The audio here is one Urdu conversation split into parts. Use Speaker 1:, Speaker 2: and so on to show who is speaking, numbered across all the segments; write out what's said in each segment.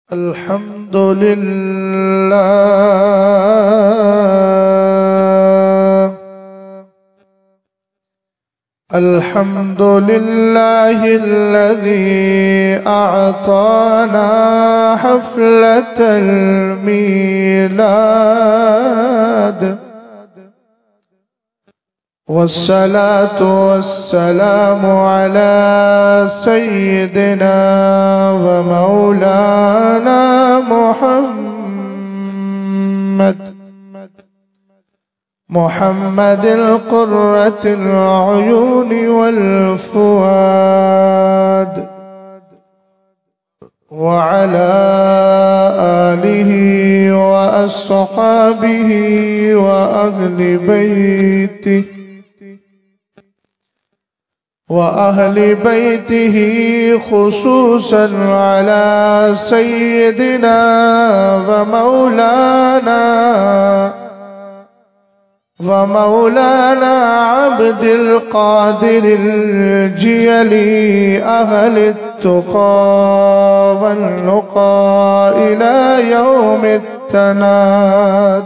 Speaker 1: الحمد لله الحمد لله الذي أعطانا حفلة الميلاد والصلاة والسلام على سيدنا ومولانا محمد القرة العيون والفؤاد وعلى آله وأصحابه وأهل بيته خصوصا على سيدنا ومولانا عبد القادر الجيلي أهل التقى والنقى إلى يوم التناد.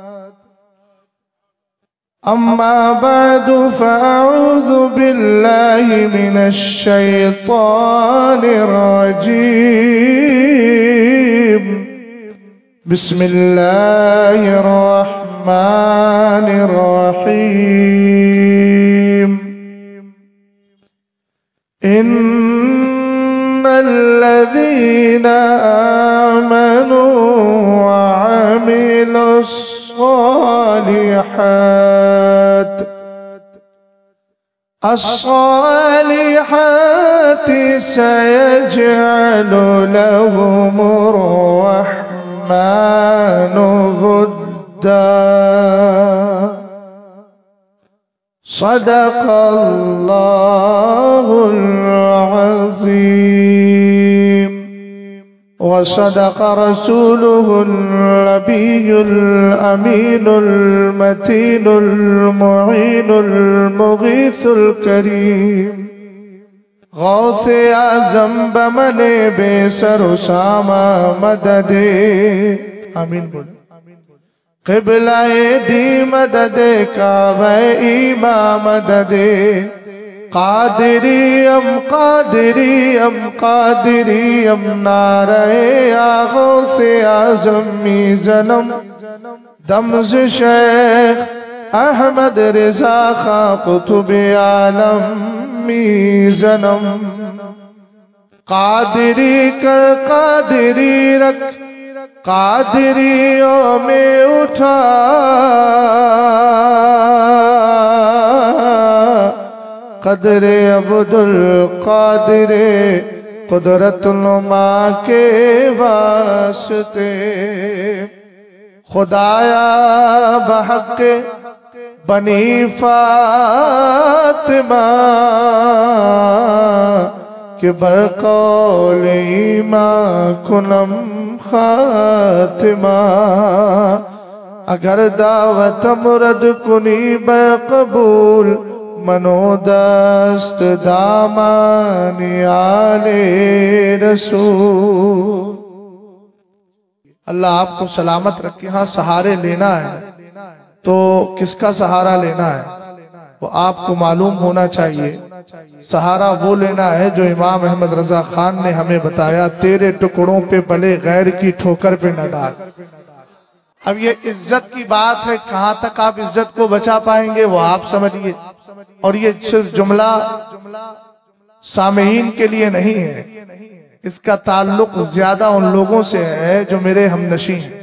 Speaker 1: أما بعد فأعوذ بالله من الشيطان الرجيم. بسم الله الرحمن الرحيم. إن الذين آمنوا وعملوا الصالحات سيجعل لهم الرحمن ودا. صدق الله العظيم وصدق رسوله النبي الأمين المتين المعين المغيث الكريم غوث اعظم بمن بے سر و سامہ مدد. آمین بول. قبلہ دی مدد کعبہ ایمہ مدد. قادریم قادریم قادریم نعرہ یا غوث اعظم میزنم. دمز شیخ احمد رضا خان قطب عالم میزنم. قادری کر قادری رکھ قادریوں میں اٹھا. قدر عبد القادر قدرت نما کے واسطے. خدایا بحق بنی فاطمہ کہ برقول ایمان کنم خاتمہ. اگر دعوت مرد کنی بقبول منو دست دامانی آل رسول. اللہ آپ کو سلامت رکھے. ہاں سہارے لینا ہے تو کس کا سہارا لینا ہے وہ آپ کو معلوم ہونا چاہیے. سہارا وہ لینا ہے جو امام احمد رضا خان نے ہمیں بتایا. تیرے ٹکڑوں پہ بلے غیر کی ٹھوکر پہ نہ ڈال. اب یہ عزت کی بات ہے. کہاں تک آپ عزت کو بچا پائیں گے وہ آپ سمجھیے. اور یہ صرف جملہ سامعین کے لیے نہیں ہے. اس کا تعلق زیادہ ان لوگوں سے ہے جو میرے ہم نشین ہیں.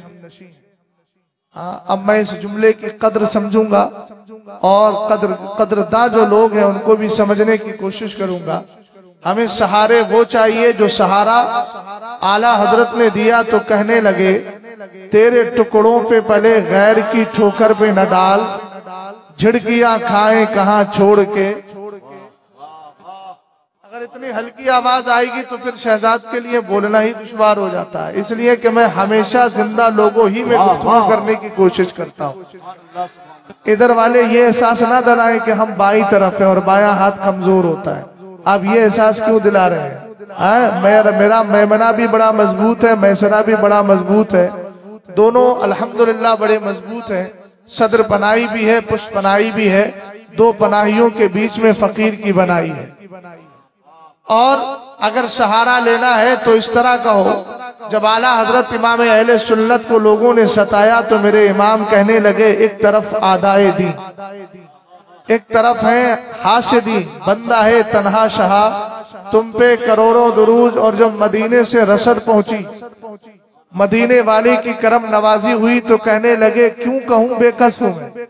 Speaker 1: اب میں اس جملے کی قدر سمجھوں گا اور قدرداں جو لوگ ہیں ان کو بھی سمجھنے کی کوشش کروں گا. ہمیں سہارے وہ چاہیے جو سہارا اعلیٰ حضرت نے دیا تو کہنے لگے تیرے ٹکڑوں پہ پلے غیر کی ٹھوکر پہ نہ ڈال. جھڑکیاں کھائیں کہاں چھوڑ کے. اگر اتنی ہلکی آواز آئے گی تو پھر شہزاد کے لیے بولنا ہی دشوار ہو جاتا ہے. اس لیے کہ میں ہمیشہ زندہ لوگوں ہی میں گفتگو کرنے کی کوشش کرتا ہوں. ادھر والے یہ احساس نہ دلائیں کہ ہم بائیں طرف ہیں اور بایاں ہاتھ کمزور ہوتا ہے. آپ یہ احساس کیوں دلا رہے ہیں؟ میرا میمنہ بھی بڑا مضبوط ہے، میسرہ بھی بڑا مضبوط ہے، دونوں الحمدللہ بڑے مضبوط ہیں۔ صدر پناہی بھی ہے، پشت پناہی بھی ہے، دو پناہیوں کے بیچ میں فقیر کی بنائی ہے۔ اور اگر سہارا لینا ہے تو اس طرح کا ہو، جب اعلیٰ حضرت امام اہل سنت کو لوگوں نے ستایا تو میرے امام کہنے لگے ایک طرف آدائے دین، ایک طرف ہے حاسدی، بندہ ہے تنہا شہا، تم پہ کروڑوں درود۔ اور جب مدینے سے رسد پہنچی، مدینے والی کی کرم نوازی ہوئی تو کہنے لگے کیوں کہوں بے کس ہوں میں،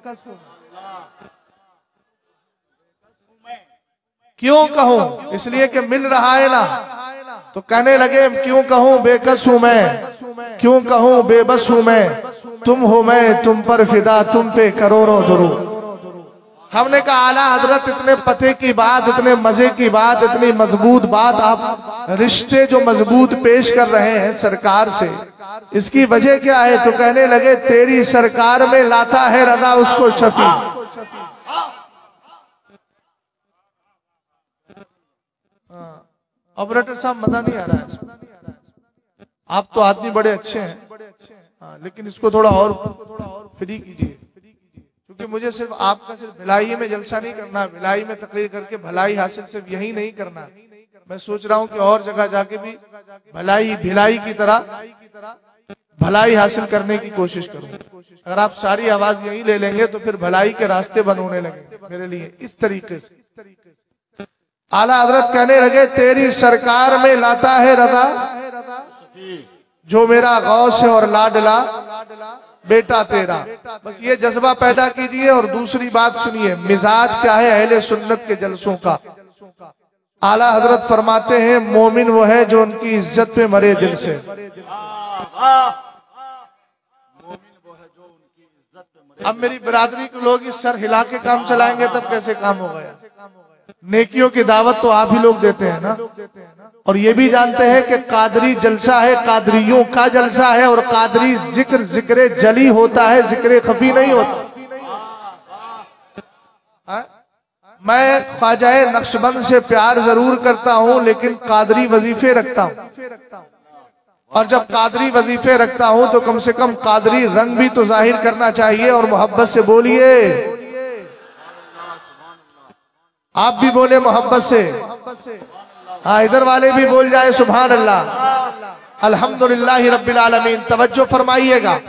Speaker 1: کیوں کہوں، اس لیے کہ مل رہا ہے نا، تو کہنے لگے کیوں کہوں بے کس ہوں میں، کیوں کہوں بے بس ہوں میں، تم ہو میں تم پر فدا، تم پہ کروڑوں درود۔ ہم نے کہا اعلیٰ حضرت اتنے پتے کی بات، اتنے مزے کی بات، اتنی مضبوط بات، آپ رشتے جو مضبوط پیش کر رہے ہیں سرکار سے، اس کی وجہ کیا ہے؟ تو کہنے لگے تیری سرکار میں لاتا ہے رضا اس کو شفیع۔ آپریٹر صاحب مزہ نہیں آ رہا ہے، آپ تو آدمی بڑے اچھے ہیں، لیکن اس کو تھوڑا اور فری کیجئے، کیونکہ مجھے صرف آپ کا صرف بھلائی میں جلسہ نہیں کرنا، بھلائی میں تقریر کر کے بھلائی حاصل صرف یہی نہیں کرنا، میں سوچ رہا ہوں کہ اور جگہ جا کے بھی بھلائی کی طرح بھلائی حاصل کرنے کی کوشش کروں۔ اگر آپ ساری آواز یہی لے لیں گے تو پھر بھلائی کے راستے بند ہونے لگیں میرے لیے اس طریقے سے۔ اعلیٰ حضرت کہنے لگے تیری سرکار میں لاتا ہے رضا جو میرا غوث ہے اور لاڈلا بیٹا تیرا۔ بس یہ جذبہ پیدا کیجئے۔ اور دوسری بات سنیے، مزاج کیا ہے اہل سنت کے جلسوں کا؟ اعلیٰ حضرت فرماتے ہیں مومن وہ ہے جو ان کی عزت پہ مرے دل سے۔ اب میری برادری کے لوگ اس سر ہلا کے کام چلائیں گے تب کیسے کام ہوگا؟ نیکیوں کی دعوت تو آپ ہی لوگ دیتے ہیں نا، اور یہ بھی جانتے ہیں کہ قادری جلسہ ہے، قادریوں کا جلسہ ہے، اور قادری ذکر جلی ہوتا ہے، ذکر خفی نہیں ہوتا۔ میں خواجہ نقشبند سے پیار ضرور کرتا ہوں لیکن قادری وظیفے رکھتا ہوں، اور جب قادری وظیفے رکھتا ہوں تو کم سے کم قادری رنگ بھی تو ظاہر کرنا چاہیے۔ اور محبت سے بولیے، آپ بھی بولے محبت سے، ہاں ادھر والے بھی بول جائے سبحان اللہ، الحمدللہ رب العالمین۔ توجہ فرمائیے گا،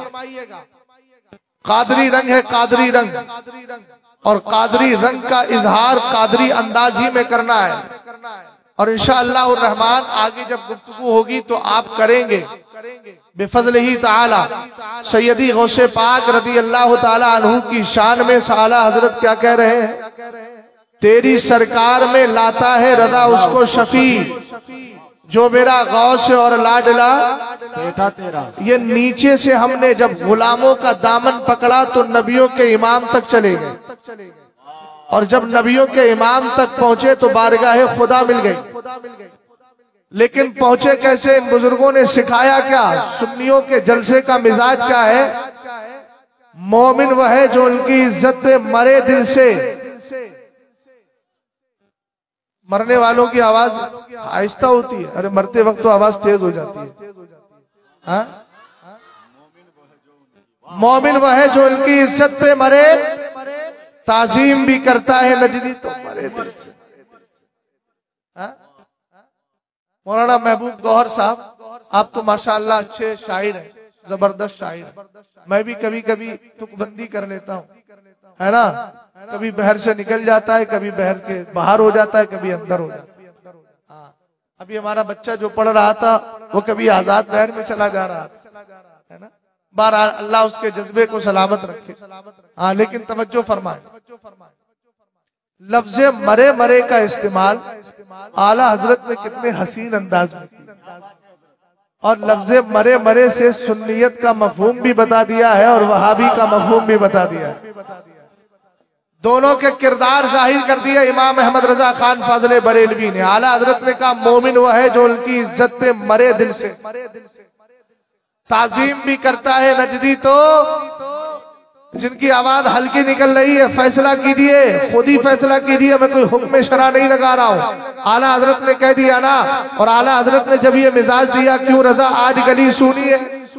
Speaker 1: قادری رنگ ہے، قادری رنگ، اور قادری رنگ کا اظہار قادری انداز ہی میں کرنا ہے، اور انشاءاللہ الرحمن آگے جب گفتگو ہوگی تو آپ کریں گے بفضلہ تعالی۔ سیدی غوث پاک رضی اللہ تعالی عنہ کی شان میں اعلیٰ حضرت کیا کہہ رہے ہیں؟ تیری سرکار میں لاتا ہے رضا اس کو شفیع جو میرا غوث ہے اور لاڈلا بیٹا تیرا۔ یہ نیچے سے ہم نے جب غلاموں کا دامن پکڑا تو نبیوں کے امام تک چلے گئے، اور جب نبیوں کے امام تک پہنچے تو بارگاہ خدا مل گئی۔ لیکن پہنچے کیسے؟ ان بزرگوں نے سکھایا کیا؟ سنیوں کے جلسے کا مزاج کیا ہے؟ مومن وہ ہے جو ان کی عزت پہ مرے دل سے۔ مرنے والوں کی آواز آہستہ ہوتی ہے، ارے مرتے وقت تو آواز تیز ہو جاتی ہے۔ مومن وہ ہے جو ان کی عزت پہ مرے، تعظیم بھی کرتا ہے نجدی تو مرے دل سے۔ مولانا محبوب گوہر صاحب، آپ تو ماشاءاللہ اچھے شاعر ہیں، زبردست شاعر۔ میں بھی کبھی کبھی تک بندی کر لیتا ہوں، ہے نا، کبھی بحر سے نکل جاتا ہے، کبھی بحر کے باہر ہو جاتا ہے، کبھی اندر ہو جاتا ہے۔ ابھی ہمارا بچہ جو پڑھ رہا تھا وہ کبھی آزاد بحر میں چلا جا رہا تھا، ہے نا۔ بہرحال اللہ اس کے جذبے کو سلامت رکھے۔ لیکن توجہ فرمائے، لفظ مرے مرے کا استعمال اعلیٰ حضرت نے کتنے حسین انداز میں کیا، اور لفظ مرے مرے سے سنیت کا مفہوم بھی بتا دیا ہے اور وہابی کا مفہوم بھی بتا دیا ہے۔ دونوں کے کردار ظاہر کر دیا امام احمد رضا خان فاضل بریلوی نے۔ اعلیٰ حضرت نے کہا مومن وہ ہے جو ان کی عزت پہ مرے دل سے، تعظیم بھی کرتا ہے نجدی تو جن کی آواز ہلکی نکل رہی ہے فیصلہ کیجئے، خود ہی فیصلہ کیجئے، میں کوئی حکم شرع نہیں لگا رہا ہوں۔ اعلیٰ حضرت نے کہہ دیا نا، اور اعلیٰ حضرت نے جب یہ مزاج دیا کیوں رضا آج گلی سونی ہے،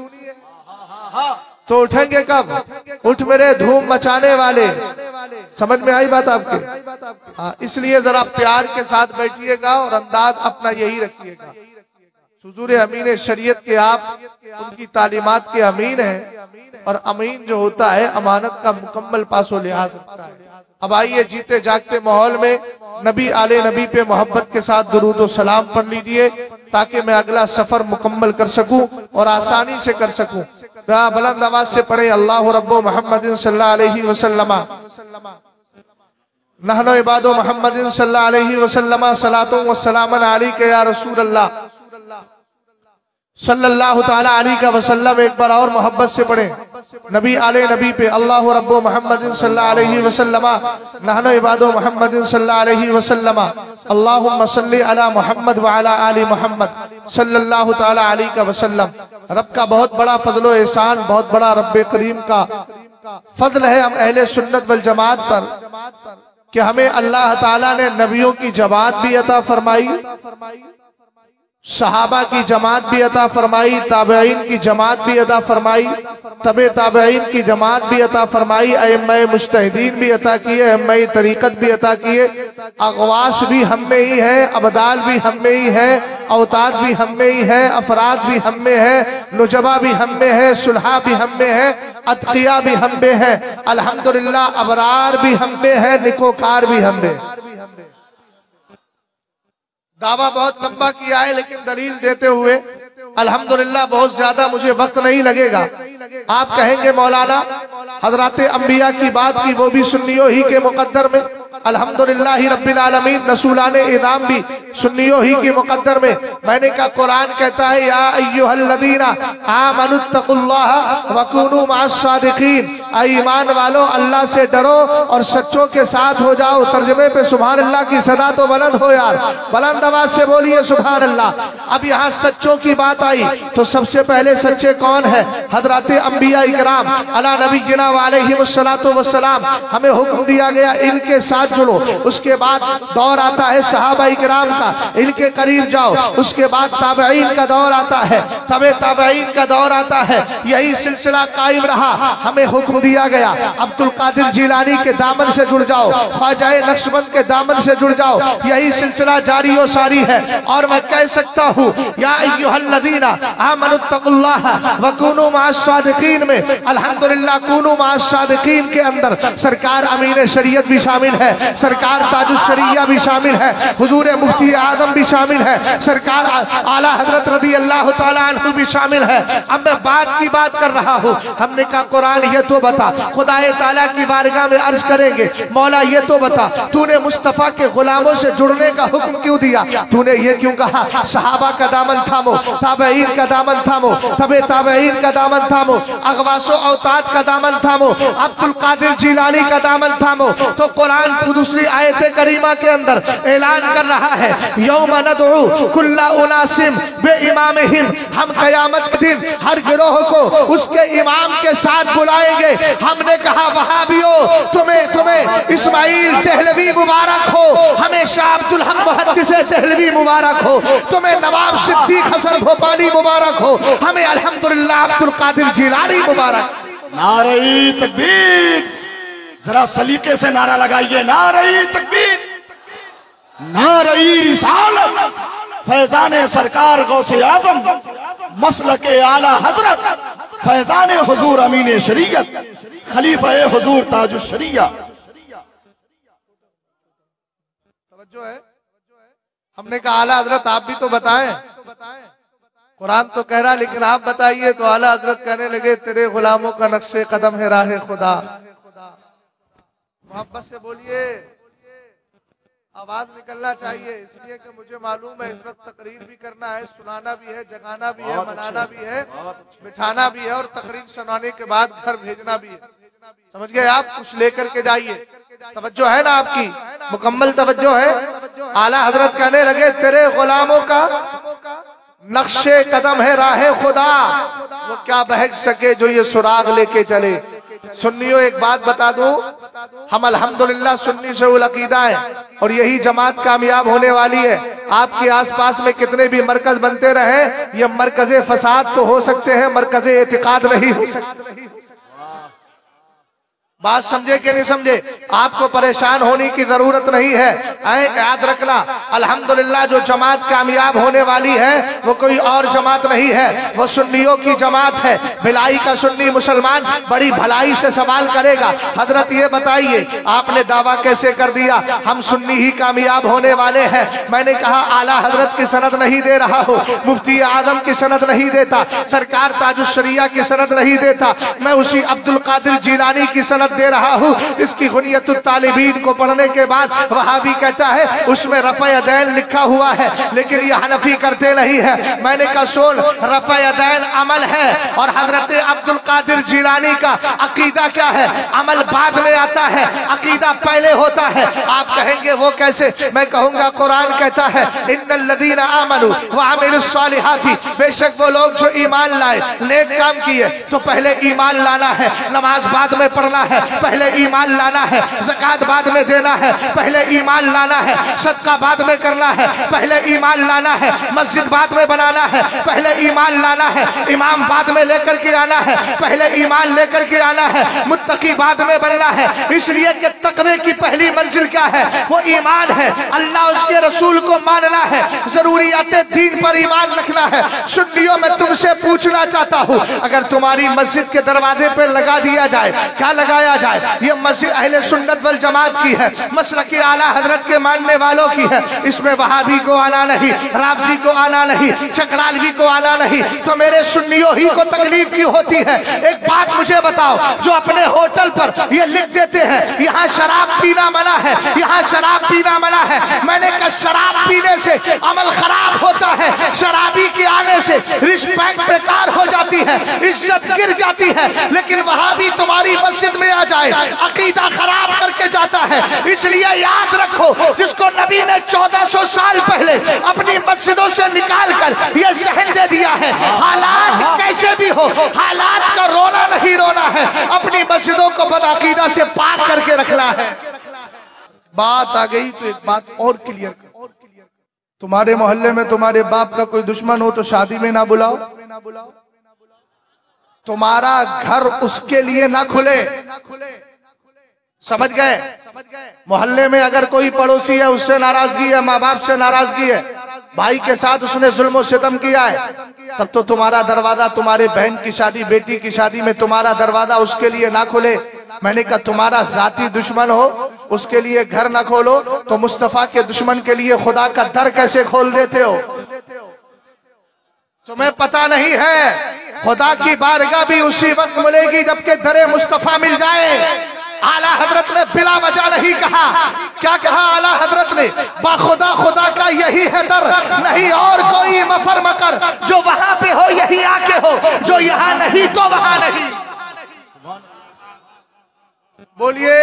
Speaker 1: تو اٹھیں گے کب؟ اٹھ میرے دھوم مچانے والے۔ سمجھ میں آئی بات آپ کے؟ اس لیے ذرا پیار کے ساتھ بیٹھیے گا اور انداز اپنا یہی رکھیے گا۔ حضور امین شریعت کے آپ ان کی تعلیمات کے امین ہیں، اور امین جو ہوتا ہے امانت کا مکمل پاس و لحاظ رکھتا ہے۔ اب آئیے جیتے جاگتے ماحول میں نبی آل نبی پہ محبت کے ساتھ درود و سلام پڑھ لیجئے، تاکہ میں اگلا سفر مکمل کر سکوں اور آسانی سے کر سکوں۔ بلند آواز سے پڑھیں اللہ رب محمد صلی اللہ علیہ وسلم، نحن عباد محمد صلی اللہ علیہ وسلم، صلاۃ و سلام علیک یا رسول اللہ صلی اللہ تعالی علیہ وسلم۔ ایک بار اور محبت سے پڑھیں نبی آل نبی پہ اللہ رب محمد صلی اللہ علیہ وسلم، نحن عباد محمد صلی اللہ علیہ وسلم، اللہم صلی علی محمد وعلی آل محمد صلی اللہ تعالی علیہ وسلم۔ رب کا بہت بڑا فضل و احسان، بہت بڑا رب کریم کا فضل ہے ہم اہل سنت والجماعت پر، کہ ہمیں اللہ تعالیٰ نے نبیوں کی جماعت بھی عطا فرمائی، صحابہ کی جماعت بھی عطا فرمائی، تابعین کی جماعت بھی عطا فرمائی، تبع تابعین کی جماعت بھی عطا فرمائی، ائمہ مجتہدین بھی عطا کیے، ائمہ طریقت بھی عطا کیے، اغواس بھی ہم میں ہی ہے، ابدال بھی ہم میں ہی ہے، اوتاد بھی ہم میں ہی ہے، افراد بھی ہم میں ہے، نجبہ بھی ہم میں ہے، صلحاء بھی ہم میں ہے، اتقیاء بھی ہم میں ہے، الحمدللہ ابرار بھی ہم میں ہے، نکوکار بھی ہم میں۔ دعویٰ بہت لمبا کیا ہے، لیکن دلیل دیتے ہوئے الحمدللہ بہت زیادہ مجھے وقت نہیں لگے گا۔ آپ کہیں گے مولانا حضرات انبیاء کی بات کی، وہ بھی سنیوں ہی کے مقدر میں، الحمدللہ رب العالمین، رسولان اعظام بھی سنیوں ہی کے مقدر میں۔ میں نے کہا قرآن کہتا ہے یا ایھا الذین آمنوا اتقوا اللہ وکونوا مع الصادقین، اے ایمان والو اللہ سے ڈرو اور سچوں کے ساتھ ہو جاؤ۔ ترجمے پہ سبحان اللہ کی صدا تو بلند ہو یار، بلند آواز سے بولیے سبحان اللہ۔ اب یہاں سچوں کی بات آئی تو سب سے پہلے سچے کون ہیں؟ حضرات انبیاء اکرام علی نبینا علیہ الصلوۃ والسلام۔ ہمیں حکم دیا گیا علم کے ساتھ جڑو، اس کے بعد دور آتا ہے صحابہ اکرام کا، علم کے قریب جاؤ، اس کے بعد تابعین کا دور آتا ہے، تبع تابعین کا دور آتا ہے، یہی سلسلہ قائم رہا۔ ہمیں حکم دیا گیا عبد القادر جیلانی کے دامن سے جڑ جاؤ، خواجہ نقشبند کے دامن سے جڑ جاؤ، یہی سلسلہ جاری و ساری ہے۔ اور میں کہہ سکتا ہوں یا ایھا الذین آمنوا اتقوا اللہ وکونوا مع الصادقین میں الحمدللہ کونوا مع الصادقین کے اندر سرکار امین شریعت بھی شامل ہے، سرکار تاج الشریعہ بھی شامل ہے، حضور مفتی اعظم بھی شامل ہے، سرکار اعلیٰ حضرت رضی اللہ تعالیٰ عنہ بھی شامل ہے۔ اب میں بات کی بات کر رہا ہوں۔ ہم نے کہا قرآن یہ تو بتا، خدا تعالیٰ کی بارگاہ میں عرض کریں گے مولا یہ تو بتا، تو نے مصطفیٰ کے غلاموں سے جڑنے کا حکم کیوں دیا؟ تو نے یہ کیوں کہا صحابہ کا دامن تھامو، تابعین کا دامن تھامو، تبع تابعین کا دامن تھامو، اغواس و اوتاد کا دامن تھامو، عبد القادر جیلانی کا دامن تھامو؟ تو قرآن دوسری آیت کریمہ کے اندر اعلان کر رہا ہے یوم ندعو کل اناس بامامہم، ہم قیامت کے دن ہر گروہ کو اس کے امام کے ساتھ بلائیں گے۔ ہم نے کہا وہابیوں تمہیں اسماعیل دہلوی مبارک ہو، ہمیں شاہ عبدالحق محدث دہلوی مبارک ہو، تمہیں نواب صدیق حسن بھوپالی مبارک ہو، ہمیں الحمدللہ عبد القادر جیلانی مبارک۔
Speaker 2: نعرہ تکبیر، ذرا سلیقے سے نعرہ لگائیے، نعرہ تکبیر، نعرہ رسالت، فیضان سرکار غوث اعظم، مسلک اعلیٰ حضرت، فیضان حضور امین شریعت، خلیفہ حضور تاج الشریعہ۔
Speaker 1: توجہ ہے؟ ہم نے کہا اعلیٰ حضرت آپ بھی تو بتائیں، قرآن تو کہہ رہا لیکن آپ بتائیے، تو اعلیٰ حضرت کہنے لگے تیرے غلاموں کا نقش قدم ہے راہ خدا۔ محبت سے بولیے، آواز نکلنا چاہیے، اس لیے کہ مجھے معلوم ہے اس وقت تقریر بھی کرنا ہے، سنانا بھی ہے، جگانا بھی ہے، منانا بھی ہے، بٹھانا بھی ہے، اور تقریر سنانے کے بعد گھر بھیجنا بھی ہے۔ سمجھ گئے آپ؟ کچھ لے کر کے جائیے۔ توجہ ہے نا آپ کی؟ مکمل توجہ ہے؟ اعلیٰ حضرت کہنے لگے تیرے غلاموں کا نقش قدم ہے راہ خدا، وہ کیا بہک سکے جو یہ سراغ لے کے چلے۔ सुन्नियों एक बात बता दूं, हम अल्हम्दुलिल्लाह सुन्नी से उल अकीदा है और यही जमात कामयाब होने वाली है। आपके आसपास में कितने भी मरकज बनते रहे, ये मरकज़े फसाद तो हो सकते हैं, मरकज़े एतिकाद नहीं हो सकते। बात समझे कि नहीं समझे? आपको परेशान होने की जरूरत नहीं है। याद रखना, अल्हम्दुलिल्लाह जो जमात कामयाब होने वाली है वो कोई और जमात नहीं है, वो सुन्नियों की जमात है। भिलाई का सुन्नी मुसलमान बड़ी भलाई से सवाल करेगा, हजरत ये बताइए आपने दावा कैसे कर दिया हम सुन्नी ही कामयाब होने वाले हैं? मैंने कहा आला हजरत की सनद नहीं दे रहा हो, मुफ्ती आजम की सनद नहीं देता, सरकार ताजुश्शरिया की सनद नहीं देता, मैं उसी अब्दुल कादिर जिलानी की सनद दे रहा हूँ। इसकी गुनियतुत तालिबीन को पढ़ने के बाद वहाबी कहता है उसमें रफ़ा यदैन लिखा हुआ है, लेकिन ये हनफी करते नहीं है। मैंने कहा सुन, रफ़ा यदैन अमल है और हजरत अब्दुल कादिर जिलानी का अकीदा क्या है? अमल बाद में आता है, अकीदा पहले होता है। आप कहेंगे वो कैसे? मैं कहूंगा कुरान कहता है इन्नल लदीना आमनू व अमिलुस सालिहाती, बेशक वो लोग जो ईमान लाए, नेक काम किए, तो पहले ईमान लाना है, नमाज बाद में पढ़ना है, पहले ईमान लाना है, ज़कात बाद में देना है, पहले ईमान लाना है, सदका बाद में करना है, पहले ईमान लाना है, मस्जिद बाद में बनाना है, पहले ईमान लाना है, इमाम बाद में लेकर के आना है, पहले ईमान लेकर के आना है, मुत्तकी बाद में बनना है। इसलिए कि तकवे की पहली मंजिल क्या है? वो ईमान है, अल्लाह उसके रसूल को मानना है, जरूरियाते दीन पर ईमान रखना है। सुन्नियों में तुमसे पूछना चाहता हूँ, अगर तुम्हारी मस्जिद के दरवाजे पर लगा दिया जाए, क्या लगाया जाए? ये मस्जिद अहले सुन्नत वल जमात की है, मसलकी आला हजरत के मानने वालों की है, इसमें वहाबी को आना नहीं, राफजी को आना नहीं, चकरालवी को आना नहीं, तो मेरे सुन्नियों ही को तकलीफ की होती है। एक बात मुझे बताओ, जो अपने होटल पर ये लिख देते हैं यहाँ शराब पीना मना है, यहाँ शराब पीना मना है, मैंने कहा शराब पीने से अमल खराब होता है, शराबी के आने से रिस्पेक्ट बेकार हो जाती है, इज्जत गिर जाती है, लेकिन वहाबी तुम्हारी मस्जिद में आ जाए अकीदा खराब करके जाता है। इसलिए याद रखो, जिसको नबी ने 1400 साल पहले अपनी मस्जिदों से निकाल कर यह सहन दे दिया है, हालात कैसे भी हो, हालात का रोना नहीं रोना है, अपनी मस्जिदों को बदअकीदा से पाक करके रखना है। बात आ गई तो एक बात और क्लियर कर, तुम्हारे मोहल्ले में तुम्हारे बाप का कोई दुश्मन हो तो शादी में ना बुलाओ, तुम्हारा घर उसके लिए ना खुले। समझ गए? मोहल्ले में अगर कोई पड़ोसी है, उससे नाराजगी है, माँ बाप से नाराजगी है, भाई के साथ उसने जुल्म और सितम किया है, तब तो तुम्हारा दरवाजा, तुम्हारे बहन की शादी, बेटी की शादी में तुम्हारा दरवाजा उसके लिए ना खोले। मैंने कहा तुम्हारा जाती दुश्मन हो उसके लिए घर ना खोलो, तो मुस्तफा के दुश्मन के लिए खुदा का दर कैसे खोल देते हो? तुम्हें पता नहीं है खुदा की बारगाह भी उसी वक्त मिलेगी जबकि दरे मुस्तफा मिल जाए। आला हजरत ने बिला वजह नहीं कहा, क्या कहा आला हजरत ने? बाखुदा खुदा का यही है दर, नहीं और कोई मफर मकर, जो वहां पे हो यही आके हो, जो यहाँ नहीं तो वहां नहीं। बोलिए,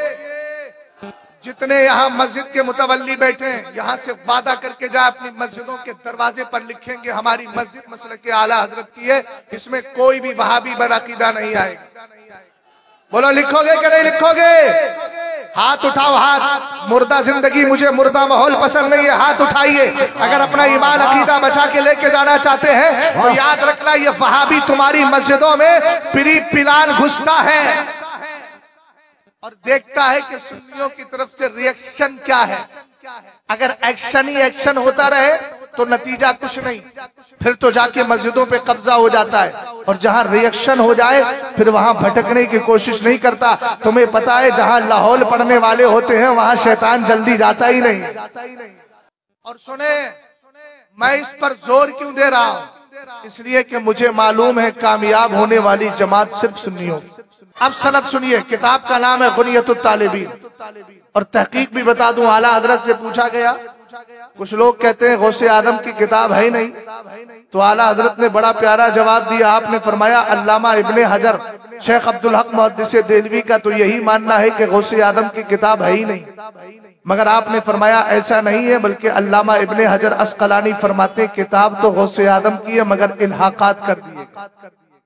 Speaker 1: जितने यहाँ मस्जिद के मुतवल्ली बैठे हैं, यहाँ से वादा करके जाए अपनी मस्जिदों के दरवाजे पर लिखेंगे हमारी मस्जिद मसलक के आला हजरत की है, इसमें कोई भी वहाबी बदअकीदा नहीं आएगा। बोलो लिखोगे कि नहीं लिखोगे? हाथ उठाओ, हाथ। मुर्दा जिंदगी, मुझे मुर्दा माहौल पसंद नहीं है, हाथ उठाइए। अगर अपना ईमान अकीदा बचा के लेके जाना चाहते हैं तो याद रखना, ये वहाबी तुम्हारी मस्जिदों में पीरी पिलान घुसता है और देखता है कि सुन्नियों की तरफ से रिएक्शन क्या है। अगर एक्शन ही एक्शन होता रहे तो नतीजा कुछ नहीं, फिर तो जाके मस्जिदों पे कब्जा हो जाता है, और जहां रिएक्शन हो जाए फिर वहां भटकने की कोशिश नहीं करता। तुम्हें पता है जहां लाहौल पढ़ने वाले होते हैं वहां शैतान जल्दी जाता ही नहीं। और सुने, मैं इस पर जोर क्यों दे रहा हूं? इसलिए कि मुझे मालूम है कामयाब होने वाली जमात सिर्फ सुन्नियों। अब सनद सुनिए, किताब का नाम है गुनियतुत तालिबीन, और तहकीक भी बता दूं, आला हजरत से पूछा गया, कुछ लोग कहते हैं गौसे आदम की किताब है ही नहीं, तो आला हजरत ने बड़ा प्यारा जवाब दिया। आपने फरमाया अल्लामा इब्ने हजर शेख अब्दुल हक मुहद्दिस देलवी का तो यही मानना है कि गौसे आदम की किताब है ही नहीं, मगर आपने फरमाया ऐसा नहीं है, बल्कि अल्लामा इब्ने हजर अस्कलानी फरमाते किताब तो गौसे आदम की है मगर इल्हाकात कर दिए।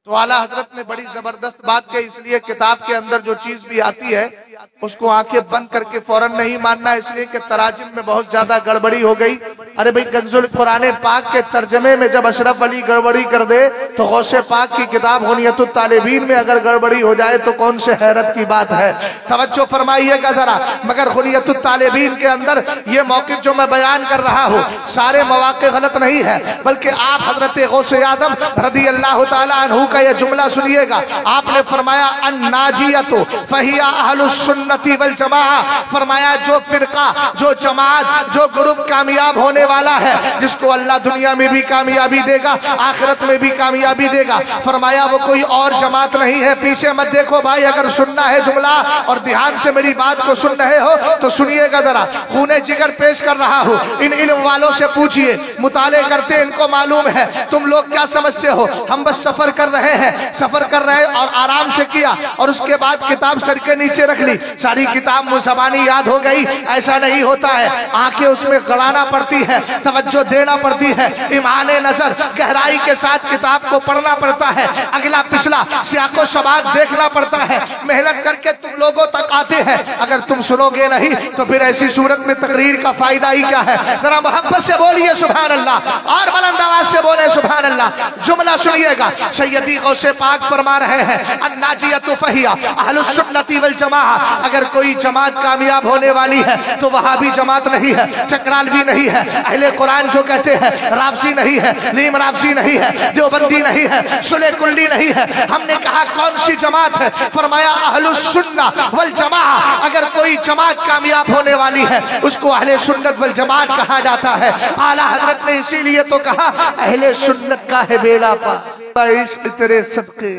Speaker 1: تو اعلیٰ حضرت نے بڑی زبردست بات کہی، اس لیے کتاب کے اندر جو چیز بھی آتی ہے اس کو آنکھیں بند کر کے فوراً نہیں ماننا، اس لیے کہ تراجم میں بہت زیادہ گڑبڑی ہو گئی۔ ارے بھئی کنز القرآن پاک کے ترجمے میں جب اشرف علی گڑبڑی کر دے تو غوث پاک کی کتاب غنیۃ الطالبین میں اگر گڑبڑی ہو جائے تو کون سے حیرت کی بات ہے۔ توجہ فرمائیے گا ذرا، مگر غنیۃ الطالبین کے اندر یہ موقف جو میں بیان کر رہا ہوں سارے مواقع غلط نہیں ہے، بلکہ آپ حضرت غوث اعظم رضی اللہ تعالیٰ عنہ کا یہ جملہ سنیے گا۔ آپ نے فرمایا الناجیۃ فہی اہل السنت والجماعہ، فرمایا جو فرقہ، جو جماعت، جو گروپ کامیاب ہونے والا ہے، جس کو اللہ دنیا میں بھی کامیابی دے گا آخرت میں بھی کامیابی دے گا، فرمایا وہ کوئی اور جماعت نہیں ہے۔ پیچھے مت دیکھو بھائی، اگر سننا ہے جملہ اور دھیان سے میری بات کو سن رہے ہو تو سنیے گا ذرا، خون جگر پیش کر رہا ہوں، ان علم والوں سے پوچھئے، مطالعے کرتے ان کو معلوم ہے۔ تم لوگ کیا سمجھتے ہو ہم بس سفر کر رہے ہیں، سفر کر رہے اور آرام سے کیا اور اس کے بعد کتاب سر کے نیچے رکھ لی، ساری کتاب زبانی یاد ہو گئی؟ ایسا نہیں ہوتا ہے، آنکھیں اس میں گڑانا پڑتی ہے، توجہ دینا پڑتی ہے، ایمان نظر گہرائی کے ساتھ کتاب کو پڑھنا پڑتا ہے، اگلا پچھلا سیاق و سباق دیکھنا پڑتا ہے، محنت کر کے تم لوگوں تک آتے ہیں۔ اگر تم سنو گے نہیں تو پھر ایسی صورت میں تقریر کا فائدہ ہی کیا ہے؟ ذرا محبت سے بولیے سبحان اللہ، اور بلند آواز سے بولے سبحان اللہ۔ جملہ سنیے گا، سیدی غوث پاک فرما رہے ہیں الناجیۃ فہی اہل السنت والجماعہ، اگر کوئی جماعت کامیاب ہونے والی ہے تو وہابی جماعت نہیں ہے، چکرالوی نہیں ہے، اہل قرآن جو کہتے ہیں رابسی نہیں ہے، نیم رابسی نہیں ہے، دیوبندی نہیں ہے، سلے کلی نہیں ہے۔ ہم نے کہا کون سی جماعت ہے؟ فرمایا اہل السنت والجماعہ، اگر کوئی جماعت کامیاب ہونے والی ہے اس کو اہل سنت والجماعت کہا جاتا ہے۔ اعلیٰ حضرت نے اسی لیے تو کہا اہل سنت کا ہے بیڑا پار، عشق تیرے صدقے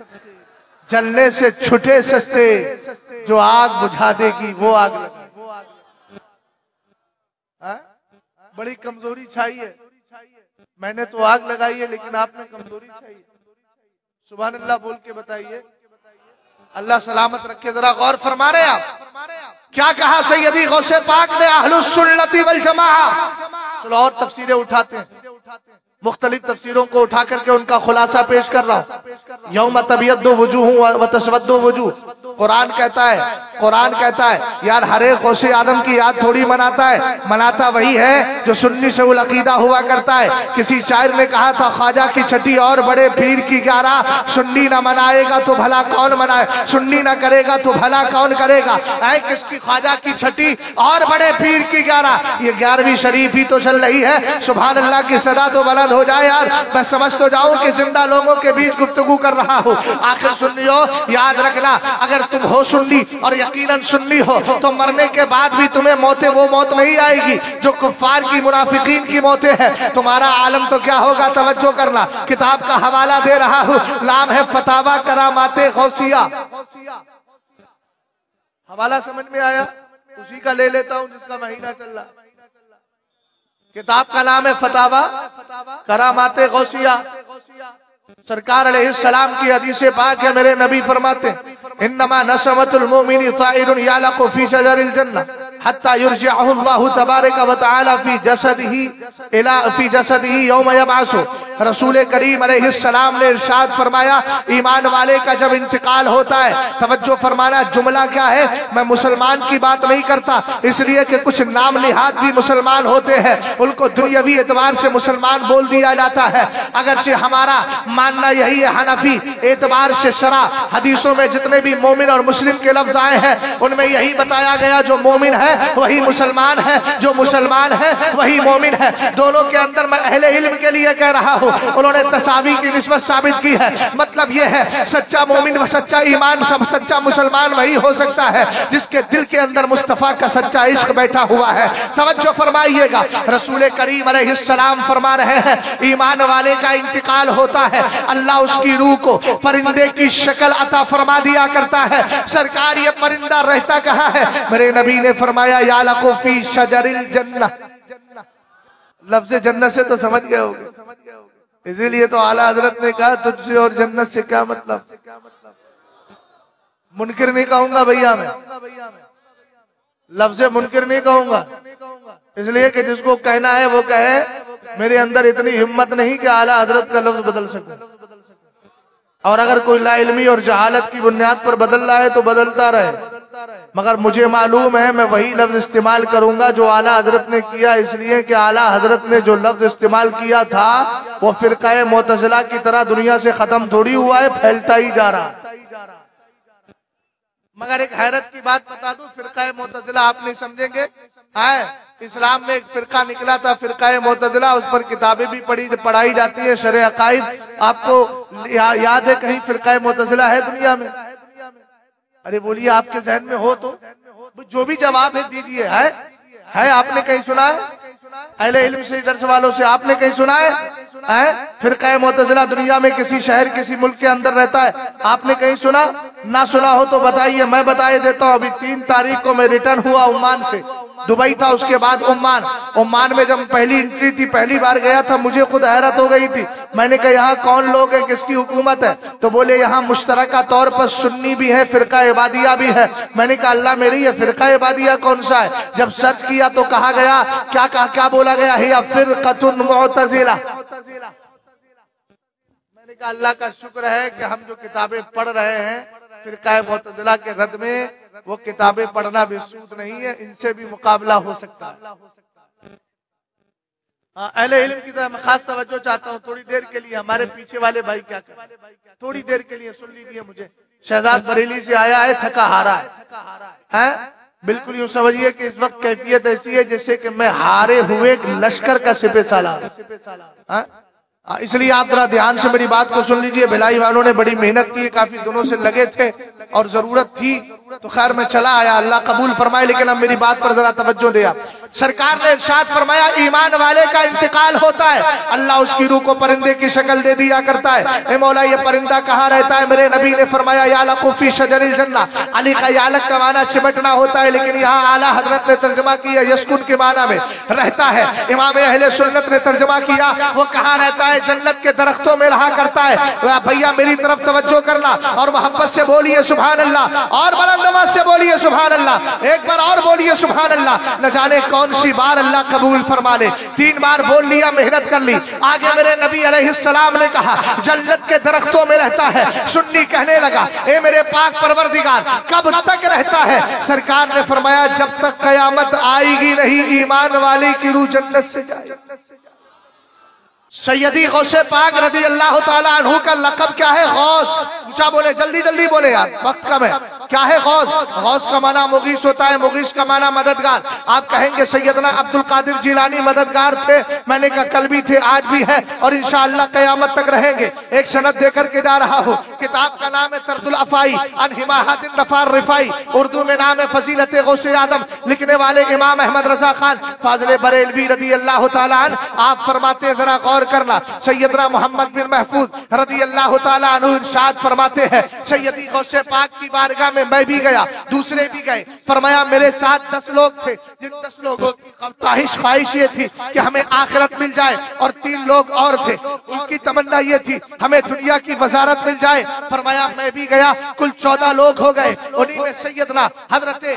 Speaker 1: جلنے سے چھٹے سستے، جو آگ بجھا دے گی وہ آگ لگے۔ بڑی کمزوری چھائی ہے، میں نے تو آگ لگائی ہے لیکن آپ نے کمزوری چھائی ہے۔ سبحان اللہ بول کے بتائیے، اللہ سلامت رکھے۔ ذرا غور فرما رہے آپ کیا کہا سیدی غوث پاک نے؟ اہل السنت والجماعہ۔ چلو اور تفسیریں اٹھاتے ہیں، مختلف تفسیروں کو اٹھا کر کے ان کا خلاصہ پیش کر رہا ہوں۔ یوم تبیض وجوہ وتسود وجوہ، قرآن کہتا ہے یار ہر ایک غوث آدم کی یاد تھوڑی مناتا ہے، مناتا وہی ہے جو سنی سے العقیدہ ہوا کرتا ہے۔ کسی شاعر نے کہا تھا خواجہ کی چھٹی اور بڑے پیر کی 11، سنی نہ منائے گا تو بھلا کون منائے، سنی نہ کرے گا تو بھلا کون کرے گا۔ اے کس کی خواجہ کی چھٹی اور بڑے پیر کی 11، یہ 11ویں شریف ہی تو چل رہی ہے۔ سبحان اللہ کی صدا تو بلند ہو جائے یار، میں سمجھ تو جاؤں کہ زندہ لوگوں کے بیچ گفتگو کر رہا ہوں۔ آخر سنیو یاد رکھنا، اگر تم ہو سنی اور یقیناً سنی ہو تو مرنے کے بعد بھی تمہیں وہ موت نہیں آئے گی جو کفار کی منافقین کی موتیں ہیں۔ تمہارا عالم تو کیا ہوگا؟ توجہ کرنا، کتاب کا حوالہ دے رہا ہوں، نام ہے فتاوی کرامات غوثیہ۔ حوالہ سمجھ میں آیا؟ اسی کا لے لیتا ہوں جس کا مہینہ چل رہا۔ کتاب کا نام ہے فتاوی کرامات غوثیہ۔ سرکار علیہ السلام کی حدیث پاک ہے، میرے نبی فرماتے ہیں انما نسمۃ المؤمن طائر یعلق فی شجر الجنہ حتی یرجعہ اللہ تبارک و تعالی فی جسدہ یوم یبعث۔ رسول کریم علیہ السلام نے ارشاد فرمایا ایمان والے کا جب انتقال ہوتا ہے، توجہ فرمانا، جملہ کیا ہے؟ میں مسلمان کی بات نہیں کرتا، اس لیے کہ کچھ نام نہاد بھی مسلمان ہوتے ہیں، ان کو دنیاوی اعتبار سے مسلمان بول دیا جاتا ہے۔ اگرچہ ہمارا ماننا یہی ہے، حنفی اعتبار سے شرع حدیثوں میں جتنے بھی مومن اور مسلم کے لفظ آئے ہیں ان میں یہی بتایا گیا جو مومن ہے وہی مسلمان ہے، جو مسلمان ہے وہی مومن ہے۔ دونوں کے اندر میں اہل علم کے لیے کہہ رہا ہوں، انہوں نے تساوی کی نسبت ثابت کی ہے۔ مطلب یہ ہے سچا مومن و سچا ایمان، سچا مسلمان وہی ہو سکتا ہے جس کے دل کے اندر مصطفیٰ کا سچا عشق بیٹھا ہوا ہے۔ توجہ فرمائیے گا، رسول کریم علیہ السلام فرما رہے ہیں ایمان والے کا انتقال ہوتا ہے، اللہ اس کی روح کو پرندے کی شکل عطا فرما دیا کرتا ہے۔ سرکار یہ پرندہ رہتا کہاں ہے؟ میرے نبی نے فرمایا یعلق فی شجر الجنہ۔ لفظ جنت سے تو سمجھ گئے ہوگے، اسی لیے تو اعلیٰ حضرت نے کہا تجھ سے اور جنت سے کیا مطلب۔ منکر نہیں کہوں گا بھیا، میں لفظ منکر نہیں کہوں گا، اس لیے کہ جس کو کہنا ہے وہ کہے۔ میرے اندر اتنی ہمت نہیں کہ اعلیٰ حضرت کا لفظ بدل سکوں۔ اور اگر کوئی لا علمی اور جہالت کی بنیاد پر بدل رہا ہے تو بدلتا رہے، مگر مجھے معلوم ہے میں وہی لفظ استعمال کروں گا جو اعلیٰ حضرت نے کیا، اس لیے کہ اعلیٰ حضرت نے جو لفظ استعمال کیا تھا وہ فرقہ معتزلہ کی طرح دنیا سے ختم تھوڑی ہوا ہے، پھیلتا ہی جا رہا۔ مگر ایک حیرت کی بات بتا دوں، فرقہ معتزلہ آپ نہیں سمجھیں گے، اسلام میں ایک فرقہ نکلا تھا فرقہ معتزلہ، اس پر کتابیں بھی پڑھائی جاتی ہیں، شرح عقائد۔ آپ کو یاد ہے کہیں فرقہ معتزلہ ہے دنیا میں؟ ارے بولیے، آپ کے ذہن میں ہو تو جو بھی جواب ہے دیجئے۔ ہے آپ نے کہیں سنا ہے؟ اہل علم سے درس والوں سے آپ نے کہیں سنا ہے فرقہ معتزلہ دنیا میں کسی شہر کسی ملک کے اندر رہتا ہے؟ آپ نے کہیں سنا؟ نہ سنا ہو تو بتائیے، میں بتائے دیتا ہوں۔ ابھی 3 تاریخ کو میں ریٹرن ہوا عمان سے، دبئی تھا، اس کے بعد عمان میں جب پہلی انٹری تھی، پہلی بار گیا تھا، مجھے خود حیرت ہو گئی تھی۔ میں نے کہا یہاں کون لوگ ہیں، کس کی حکومت ہے؟ تو بولے یہاں مشترکہ طور پر سنی بھی ہے، فرقہ عبادیہ بھی ہے۔ میں نے کہا اللہ میری، یہ فرقہ عبادیہ کون سا ہے؟ جب سرچ کیا تو کہا گیا، کیا بولا گیا ہے؟ فرقۃ معتزلہ۔ میں نے کہا اللہ کا شکر ہے کہ ہم جو کتابیں پڑھ رہے ہیں فرقہ معتزلہ کے رد میں، وہ کتابیں پڑھنا بھی سود نہیں ہے، ان سے بھی مقابلہ ہو سکتا ہے۔ اہل علم کی طرح میں خاص توجہ چاہتا ہوں، تھوڑی دیر کے لیے ہمارے پیچھے والے بھائی کیا کریں، تھوڑی دیر کے لیے سن لیجیے مجھے۔ شہزاد بریلی سے آیا ہے، تھکا ہارا ہے، بالکل یوں سمجھیے کہ اس وقت کیفیت ایسی ہے جیسے کہ میں ہارے ہوئے لشکر کا سپہ سالار۔ اس لیے آپ ذرا دھیان سے میری بات کو سن لیجئے۔ بھلائی والوں نے بڑی محنت کی، کافی دنوں سے لگے تھے اور ضرورت تھی، تو خیر میں چلا آیا، اللہ قبول فرمائے۔ لیکن اب میری بات پر ذرا توجہ دیا۔ سرکار نے ارشاد فرمایا ایمان والے کا انتقال ہوتا ہے، اللہ اس کی روح کو پرندے کی شکل دے دیا کرتا ہے۔ اے مولا یہ پرندہ کہاں رہتا ہے؟ میرے نبی نے فرمایا یعلق فی شجر الجنہ۔ علی کا یعلق کا معنی چمٹنا ہوتا ہے، لیکن یہاں اعلیٰ حضرت نے ترجمہ کیا یسکن کے معنی میں رہتا ہے۔ امام اہل سنت نے ترجمہ کیا وہ کہاں رہتا ہے؟ جنت کے درختوں میں رہا کرتا ہے۔ بھیا میری طرف توجہ کرنا اور محبت سے بولیے سبحان اللہ، اور بلند آواز سے بولیے سبحان اللہ، ایک بار اور بولیے سبحان اللہ۔ نہ جانے کون سی بار اللہ قبول فرما لے۔ 3 بار بول لیا، محنت کر لی۔ آگے میرے نبی علیہ السلام نے کہا جنت کے درختوں میں رہتا ہے۔ سنی کہنے لگا اے میرے پاک پروردگار کب تک رہتا ہے؟ سرکار نے فرمایا جب تک قیامت آئے گی نہیں، ایمان والی کی روح جنت سے جائے۔ سیدی غوث پاک رضی اللہ تعالیٰ عنہ کا لقب کیا ہے؟ غوث۔ اونچا بولے، جلدی جلدی بولے یار، وقت کم ہے۔ کیا ہے غوث؟ غوث کا معنی مغیث ہوتا ہے، مغیث کا معنی مددگار۔ آپ کہیں گے سیدنا عبد القادر جیلانی مددگار تھے، میں نے کہا کل بھی تھے، آج بھی ہے، اور انشاءاللہ قیامت تک رہیں گے۔ ایک سند دے کر کے جا رہا ہوں، کتاب کا نام ہے طرد الافائی عن حماحت النفار رفائی، اردو میں نام ہے فضیلت غوث آدم، لکھنے والے امام احمد رضا خان فاضل بریلوی رضی اللہ تعالیٰ عنہ۔ آپ فرماتے ہیں ذرا غور کرنا، سیدنا محمد بن محفوظ رضی اللہ تعالیٰ عنہ ارشاد فرماتے ہیں سیدی غوث پاک کی بارگاہ میں بھی گیا، دوسرے بھی گئے، فرمایا میرے ساتھ 10 لوگ تھے، جن 10 لوگوں کی خواہش یہ تھی کہ ہمیں آخرت مل جائے، اور 3 لوگ اور تھے، ان کی تمنا یہ تھی ہمیں دنیا کی وزارت مل جائے۔ فرمایا میں بھی گیا، کل 14 لوگ ہو گئے، انہی میں سیدنا حضرت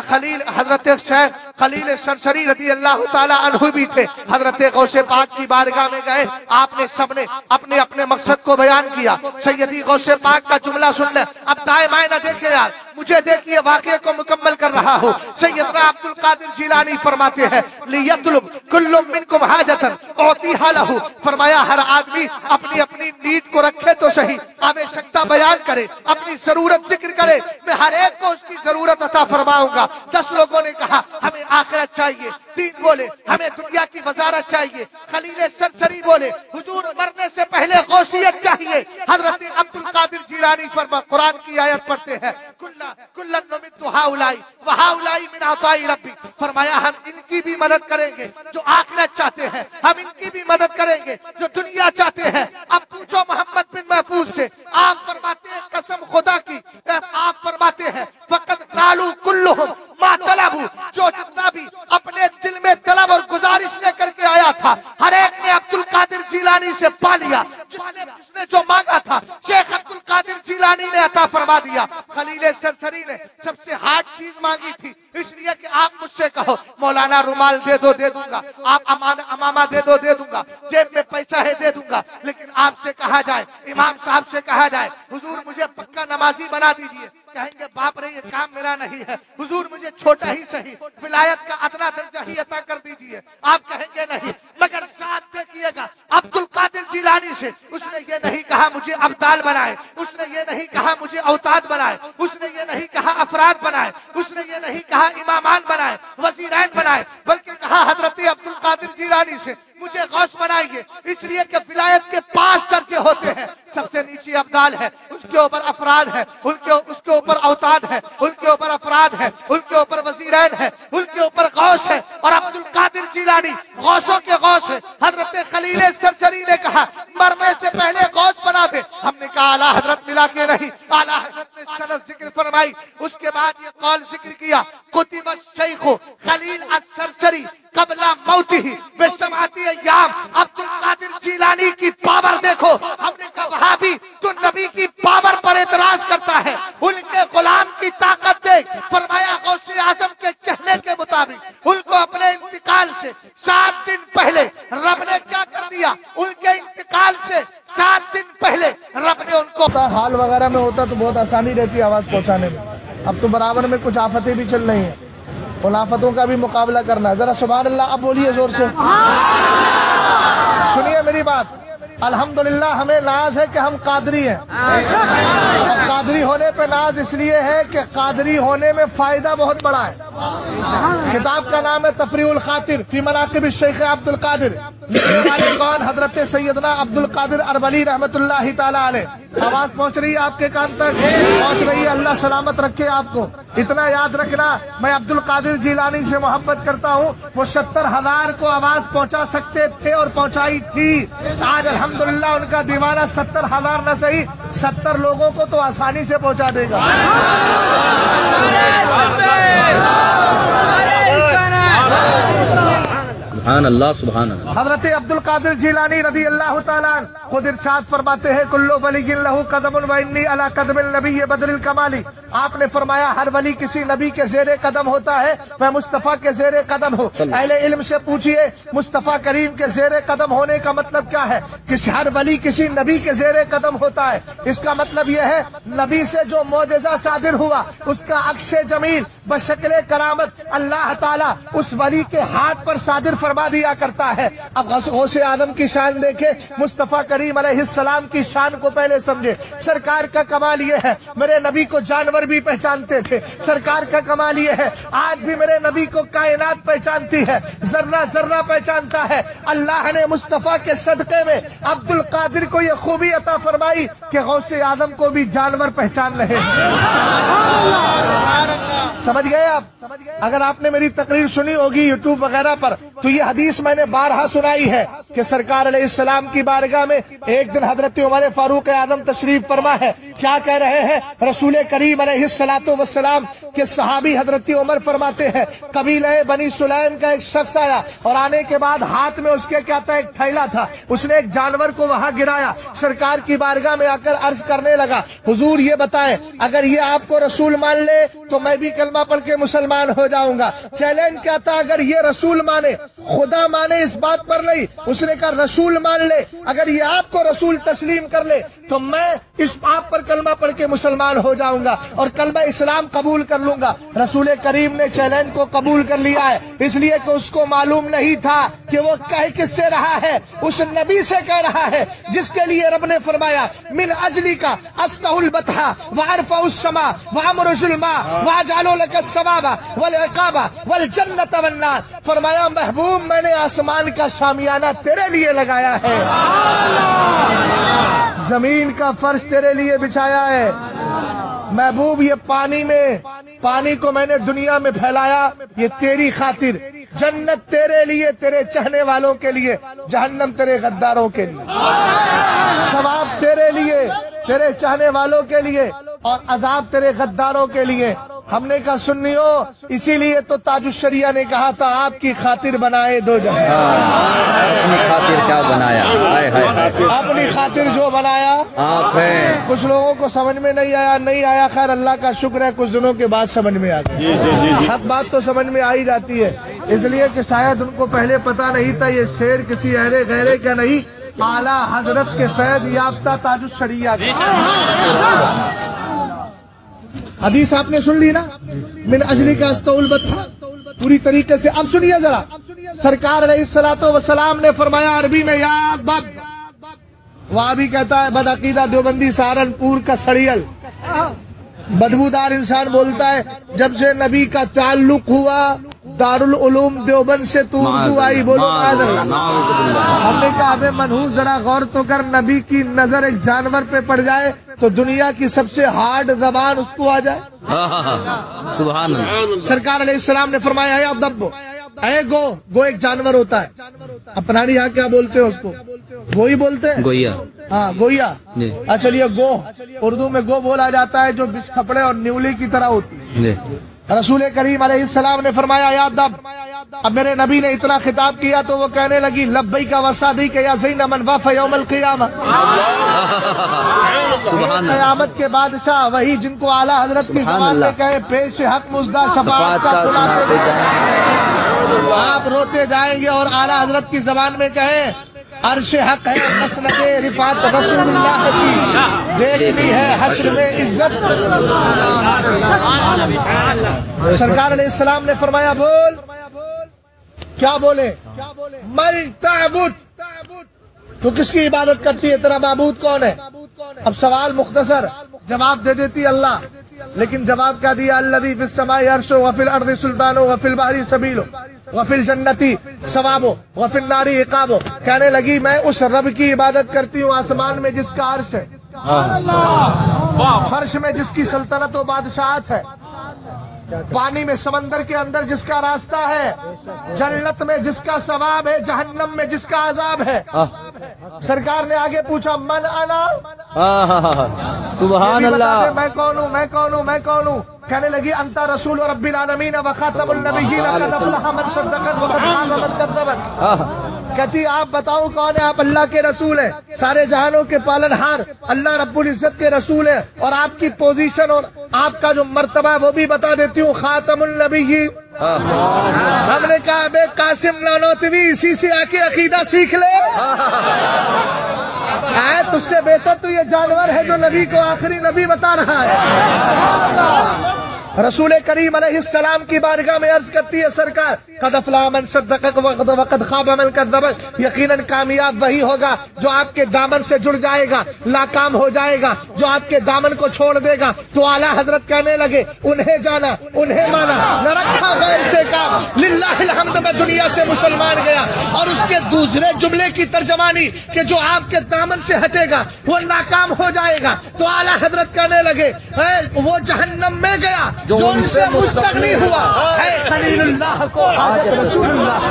Speaker 1: شیخ خلیل سرسری رضی اللہ تعالیٰ عنہ بھی تھے۔ حضرت غوث پاک کی بارگاہ میں گئے، آپ نے سب نے اپنے اپنے مقصد کو بیان کیا۔ سیدی غوث پاک کا جملہ سن لیں، اب دائیں بائیں نہ دیکھیں یار، مجھے دیکھیے واقعے کو مکمل کر رہا ہوں۔ سیدنا عبد القادر جیلانی فرماتے ہیں لیطلب کل منکم حاجتن اعطیھا لہ، فرمایا ہر آدمی اپنی اپنی نیڈ کو رکھے تو صحیح، آوشکتا بیان کرے، اپنی ضرورت ذکر کرے، میں ہر ایک کو اس کی ضرورت عطا فرماؤں گا۔ 10 لوگوں نے کہا ہمیں آخرت چاہیے، 3 بولے ہمیں دنیا کی وزارت چاہیے، خلیل سرسری بولے حضور مرنے سے پہلے غوثیت چاہیے۔ حضرت عبد القادر جیلانی قرآن کی آیت پڑھتے ہیں کلن نمد ہؤلاء وہؤلاء من عطاء ربی، فرمایا ہم ان کی بھی مدد کریں گے جو آخرت چاہتے ہیں، ہم ان کی بھی مدد کریں گے جو دنیا چاہتے ہیں۔ اب پوچھو محمد بن محفوظ سے، آپ فرماتے ہیں قسم خدا کی، آپ فرماتے ہیں فقط نالوا کلہم ما طلبوا، جو جتنا بھی اپنے دل میں طلب اور گزارش لے کر کے آیا تھا ہر ایک نے عبد القادر جیلانی سے پا لیا۔ جس نے جو مانگا تھا شیخ عبد القادر جیلانی نے عطا فرما دیا۔ خلیل سرسری نے سب سے ہارڈ چیز مانگی تھی، اس لیے کہ آپ مجھ سے کہو مولانا رومال دے دو دے دوں گا، آپ امامہ دے دو دے دوں گا، جیب میں پیسہ ہے دے دوں گا، لیکن آپ سے کہا جائے، امام صاحب سے سے کہا جائے حضور مجھے پکا نمازی بنا دیجئے، کہیں گے باپ رے یہ کام میرا نہیں ہے، حضور مجھے چھوٹا ہی صحیح ولایت کا ادنا درجہ ہی عطا کر دیجئے، آپ کہیں گے نہیں، مگر ساتھ دیکھیے گا عبد القادر جیلانی سے اس نے یہ نہیں کہا مجھے ابدال بنائے، اس نے یہ نہیں کہا مجھے اوتاد بنائے، اس نے یہ نہیں کہا افراد بنائے، اس نے یہ نہیں کہا امامان بنائے، وزیرین بنائے، بلکہ کہا حضرت عبد القادر جیلانی سے مجھے غوث بنائیے، اس لیے کہ ولایت کے 5 درجے ہوتے ہیں، سب سے نیچے ابدال ہے، اس کے اوپر افراد ہے، اس کے اوپر اوتاد ہے، ان کے اوپر افراد ہے، ان کے اوپر وزیرین ہے، ان کے اوپر غوث ہے، اور عبد القادر جیلانی غوثوں کے غوث ہے۔ حضرت خلیل سرسری نے کہا مرنے سے پہلے غوث بنا دے، ہم نے کہا اعلیٰ حضرت ملا کے نہیں، اعلیٰ حضرت نے سند ذکر فرمائی، اس کے بعد یہ قول ذکر کیا کتب الشیخ خلیل السرسری قبل موتہ بسبعۃ ایام۔ عبد القادر جیلانی کی پاور دیکھو، ہم نے کہا وہابی تو نبی کی پاور پر اعتراض کرتا ہے، ان کے غلام کی طاقت دیکھ، فرمایا غوث اعظم کے کہنے کے مطابق ان کو اپنے انتقال سے 7 دن پہلے رب نے کیا کر دیا، ان کے انتقال سے 7 دن پہلے رب نے ان کو
Speaker 3: حال وغیرہ میں ہوتا تو بہت آسانی رہتی ہے آواز پہنچانے میں، اب تو برابر میں کچھ آفتیں بھی چل رہی ہیں، ان آفتوں کا بھی مقابلہ کرنا ہے، ذرا سبحان اللہ اب بولیے زور سے، سنیے میری بات، الحمدللہ ہمیں ناز ہے کہ ہم قادری ہیں، اور قادری ہونے پہ ناز اس لیے ہے کہ قادری ہونے میں فائدہ بہت بڑا ہے۔ کتاب کا نام ہے تفریح الخاطر فی مناقب الشیخ عبد القادر، لکھنے والے کون؟ حضرت سیدنا عبد القادر اربلی رحمت اللہ تعالیٰ علیہ۔ آواز پہنچ رہی ہے آپ کے کان تک؟ پہنچ رہی ہے، اللہ سلامت رکھے آپ کو۔ اتنا یاد رکھنا میں عبد القادر جیلانی سے محبت کرتا ہوں، وہ 70,000 کو آواز پہنچا سکتے تھے اور پہنچائی تھی، آج الحمدللہ ان کا دیوانہ 70,000 نہ صحیح 70 لوگوں کو تو آسانی سے پہنچا دے گا۔
Speaker 4: سبحان اللہ سبحان اللہ۔
Speaker 3: حضرت عبد القادر جیلانی رضی اللہ تعالیٰ خود ارشاد فرماتے ہیں کلو ولی لہ قدم و انی علی قدم النبی بدر الکمالی، آپ نے فرمایا ہر ولی کسی نبی کے زیر قدم ہوتا ہے، میں مصطفیٰ کے زیر قدم ہوں۔ اہل علم سے پوچھئے مصطفیٰ کریم کے زیر قدم ہونے کا مطلب کیا ہے؟ ہر ولی کسی نبی کے زیر قدم ہوتا ہے، اس کا مطلب یہ ہے نبی سے جو معجزہ صادر ہوا اس کا عکس جمیل بشکل کرامت اللہ تعالیٰ اس ولی کے ہاتھ پر صادر فرما دیا کرتا ہے۔ اب غوث اعظم کی شان دیکھے، مصطفیٰ کریم علیہ السلام کی شان کو پہلے سمجھے۔ سرکار کا کمال یہ ہے میرے نبی کو جانور بھی پہچانتے تھے، سرکار کا کمال یہ ہے آج بھی میرے نبی کو کائنات پہچانتی ہے، ذرہ ذرہ پہچانتا ہے۔ اللہ نے مصطفیٰ کے صدقے میں عبد القادر کو یہ خوبی عطا فرمائی کہ غوث اعظم کو بھی جانور پہچان رہے ہیں۔ سمجھ گئے آپ؟ اگر آپ نے میری تقریر سنی ہوگی یوٹیوب وغیرہ پر تو یہ حدیث میں نے بارہا سنائی ہے کہ سرکار علیہ السلام کی بارگاہ میں ایک دن حضرت عمر فاروق اعظم تشریف فرما ہے، کیا کہہ رہے ہیں؟ رسول کریم علیہ السلام کے صحابی حضرت عمر فرماتے ہیں قبیلہ بنی سلیم کا ایک شخص آیا اور آنے کے بعد ہاتھ میں اس کے کیا تھا؟ ایک تھیلا تھا، اس نے ایک جانور کو وہاں گرایا، سرکار کی بارگاہ میں آ کر عرض کرنے لگا حضور یہ بتائیں اگر یہ آپ کو رسول مان لے تو میں بھی کلمہ پڑھ کے مسلمان ہو جاؤں گا۔ چیلنج کیا تھا؟ اگر یہ رسول مانے، خدا مانے اس بات پر نہیں، اس نے کہا رسول مان لے، اگر یہ آپ کو رسول تسلیم کر لے تو میں اس آپ پر کلمہ پڑھ کے مسلمان ہو جاؤں گا اور کلمہ اسلام قبول کر لوں گا۔ رسول کریم نے چیلنج کو قبول کر لیا ہے، اس لیے کہ اس کو معلوم نہیں تھا کہ وہ کہہ کس سے رہا ہے، اس نبی سے کہہ رہا ہے جس کے لیے رب نے فرمایا من اجلی کا استح البتہ وعرف السما وامرج الماء واجعل لك الثواب والعقاب والجنت والنار، فرمایا محبوب میں نے آسمان کا شامیانہ تیرے لیے لگایا ہے، زمین کا فرش تیرے لیے بچھایا ہے، محبوب یہ پانی کو میں نے دنیا میں پھیلایا یہ تیری خاطر، جنت تیرے لیے، تیرے چاہنے والوں کے لیے، جہنم تیرے غداروں کے لیے، ثواب تیرے لیے، تیرے چاہنے والوں کے لیے، اور عذاب تیرے غداروں کے لیے۔ ہم نے کہا سنیو، اسی لیے تو تاج الشریعہ نے کہا تھا آپ کی خاطر بنائے دو جہاں،
Speaker 4: اپنی خاطر کیا بنایا،
Speaker 3: اپنی خاطر جو بنایا
Speaker 4: آپ ہیں۔
Speaker 3: کچھ لوگوں کو سمجھ میں نہیں آیا، خیر اللہ کا شکر ہے کچھ دنوں کے بعد سمجھ میں آ گئی، حق بات تو سمجھ میں آ ہی جاتی ہے، اس لیے کہ شاید ان کو پہلے پتا نہیں تھا یہ شعر کسی اہل غیرے کا نہیں आला हजरत के फैद याफ्ता ताजुश शरिया का। हदीस आपने सुन ली ना, मिन अजली का अस्तौल बत्था, पूरी तरीके से। अब सुनिए जरा, सरकार अलैहिस्सलातो वस्सलाम ने फरमाया अरबी में, या बद, वहां भी कहता है बदअकीदा देवबंदी सहारनपुर का सड़ियल, बदबूदार इंसान बोलता है जब से नबी का ताल्लुक हुआ दारुल उलूम देवबंद से तू उर्दू आई। बोलो हमने कहा अबे मनहूस जरा गौर तो कर, नबी की नजर एक जानवर पे पड़ जाए तो दुनिया की सबसे हार्ड जबान उसको आ जाए।
Speaker 4: सुभान अल्लाह।
Speaker 3: सरकार अलैहिस्सलाम ने फरमाया या दब्बो, ऐ गो एक जानवर होता है, अपनानी यहाँ क्या बोलते हो उसको, गो ही बोलते हैं,
Speaker 4: गोया।
Speaker 3: हाँ गोया। अच्छा चलिए गो, उर्दू में गो बोला जाता है जो बिस्खपड़े और न्यूली की तरह होती है। रसूल करीम अलैहिस्सलाम ने फरमाया या दब। अब मेरे नबी ने इतना खिताब किया तो वो कहने लगी लब्बई का वसादी के या ज़ैनमन वफ़ यौमल क़ियामत। क़यामत के बादशाह वही जिनको आला हजरत की ज़बान में कहे पेश हक मुज़दा शफ़ाअत का सुनाते आप रोते जाएंगे और आला हजरत की ज़बान में कहे अर्श हक है मसनद रिफात रसूलुल्लाह की, देखनी है हश्र में इज्जत। सरकार अलैहिस्सलाम ने फरमाया बोल, क्या बोले, मन ताबुद, तो किसकी इबादत करती है, तेरा माबूद कौन है। अब सवाल मुख्तसर, जवाब दे देती अल्लाह, लेकिन जवाब क्या दिया, अल्लज़ी फिस समाई अर्शो व फिल अर्ज़ि सुल्तानो व फिल बहरी सबीलो व फिल जन्नती सवाबो व फिल नारी इकाबो। कहने लगी मैं उस रब की इबादत करती हूँ आसमान में जिसका अर्श है, फर्श में जिसकी सल्तनत व बादशाहत है, पानी में समंदर के अंदर जिसका रास्ता है, जन्नत में जिसका सवाब है, जहन्नम में जिसका अजाब है। सरकार ने आगे पूछा मन अना,
Speaker 4: सुभान अल्लाह।
Speaker 3: मैं कौन हूँ, मैं कौन हूँ, मैं कौन हूँ। कहने लगी अंता रसूल रब्बिल आलमीन व खातमुन नबिय्यीन क़द अफ़लह मन सद्दक़ व क़द ख़ाब मन कज़्ज़ब। कहती आप बताओ कौन है, आप अल्लाह के रसूल हैं, सारे जहानों के पालनहार अल्लाह रब्बुल इज्जत के रसूल है, और आपकी पोजीशन और आपका जो मर्तबा है वो भी बता देती हूँ, खातमुन नबिय्यीन। हमने कहा बे कासिम नानोतवी इसी से आके अकीदा सीख ले, तुझसे बेहतर तो ये जानवर है जो नबी को आखिरी नबी बता रहा है। रसूल करीम अलैहिस्सलाम की बारगाह में अर्ज करती है सरकार क़द अफ़लह मन सद्दक़ व क़द ख़ाब मन कज़्ज़ब। यकीनन कामयाब वही होगा जो आपके दामन से जुड़ जाएगा, नाकाम हो जाएगा जो आपके दामन को छोड़ देगा। तो आला हजरत कहने लगे उन्हें जाना, उन्हें माना, न रखा गैर से काम, लिल्लाहिल हम्द में दुनिया से मुसलमान गया। और उसके दूसरे जुमले की तर्जमानी कि जो आपके दामन से हटेगा वो नाकाम हो जाएगा। तो आला हजरत कहने लगे वो जहन्नम में गया जो उनसे मुस्तगनी हुआ है। खलीलुल्लाह को हाजत रसूलुल्लाह।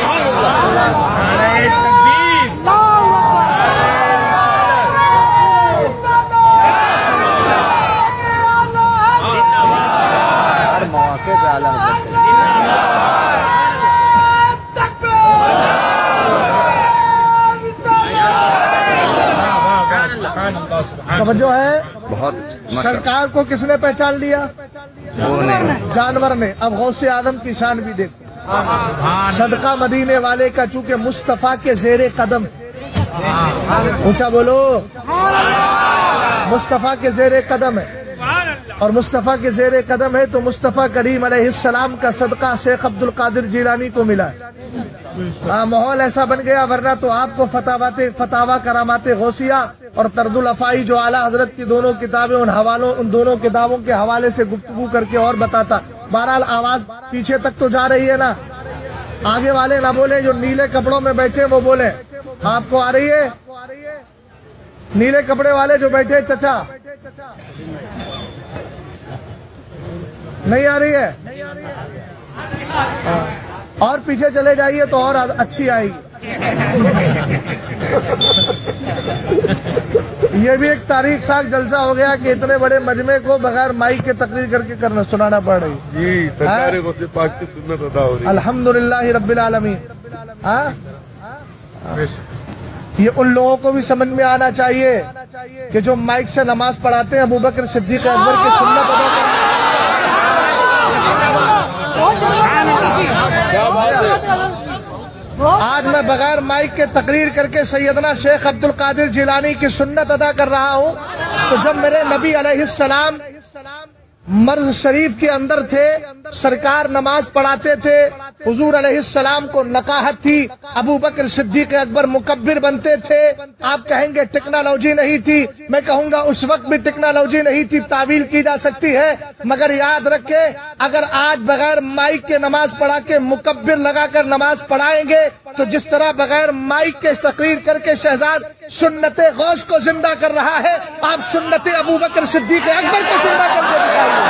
Speaker 3: जो है
Speaker 4: बहुत
Speaker 3: सरकार को किसने पहचान लिया, जानवर ने। अब गौसे आदम की शान भी देखो, सदका मदीने वाले का चूंकि मुस्तफा के जेरे कदम, ऊंचा बोलो, मुस्तफा के जेरे कदम है, और मुस्तफा के जेरे कदम है तो मुस्तफा करीम अलैहिस्सलाम का सदका शेख अब्दुल कादिर जिलानी को मिला। माहौल ऐसा बन गया, वरना तो आपको फतावा करामाते गौसिया और तर्दुल अफाई जो आला हजरत की दोनों किताबें उन दोनों किताबों के हवाले से गुफ्तगू करके और बताता। बहरहाल आवाज पीछे तक तो जा रही है ना, आगे वाले ना बोले, जो नीले कपड़ों में बैठे वो बोले आपको आ रही है, नीले कपड़े वाले जो बैठे चचा नहीं आ रही है, और पीछे चले जाइए तो और अच्छी आएगी। ये भी एक तारीख साख जलसा हो गया कि इतने बड़े मजमे को बगैर माइक के तकरीर करके सुनाना पड़ रही जी। सरकार को सिर्फ पाक की सुन्नत अदा हो रही। अल्हम्दुलिल्लाह रब्बिल आलमीन। ये उन लोगों को भी समझ में आना चाहिए कि जो माइक से नमाज पढ़ाते हैं अबू बकर सिद्दीक अकबर की सुन्नत अदा करते हैं। آج میں بغیر مائک کے تقریر کر کے سیدنا شیخ عبد القادر جیلانی کی سنت ادا کر رہا ہوں، تو جب میرے نبی علیہ السلام مرض شریف کے اندر تھے، سرکار نماز پڑھاتے تھے، حضور علیہ السلام کو نقاہت تھی، ابو بکر صدیق اکبر مکبر بنتے تھے۔ آپ کہیں گے ٹیکنالوجی نہیں تھی، میں کہوں گا اس وقت بھی ٹیکنالوجی نہیں تھی، تعویل کی جا سکتی ہے، مگر یاد رکھے اگر آج بغیر مائک کے نماز پڑھا کے مکبر لگا کر نماز پڑھائیں گے تو جس طرح بغیر مائک کے تقریر کر کے شہزاد سنت غوث کو زندہ کر رہا ہے، آپ سنت ابو بکر صدیق اکبر کو زندہ کر کے دکھائیں گے۔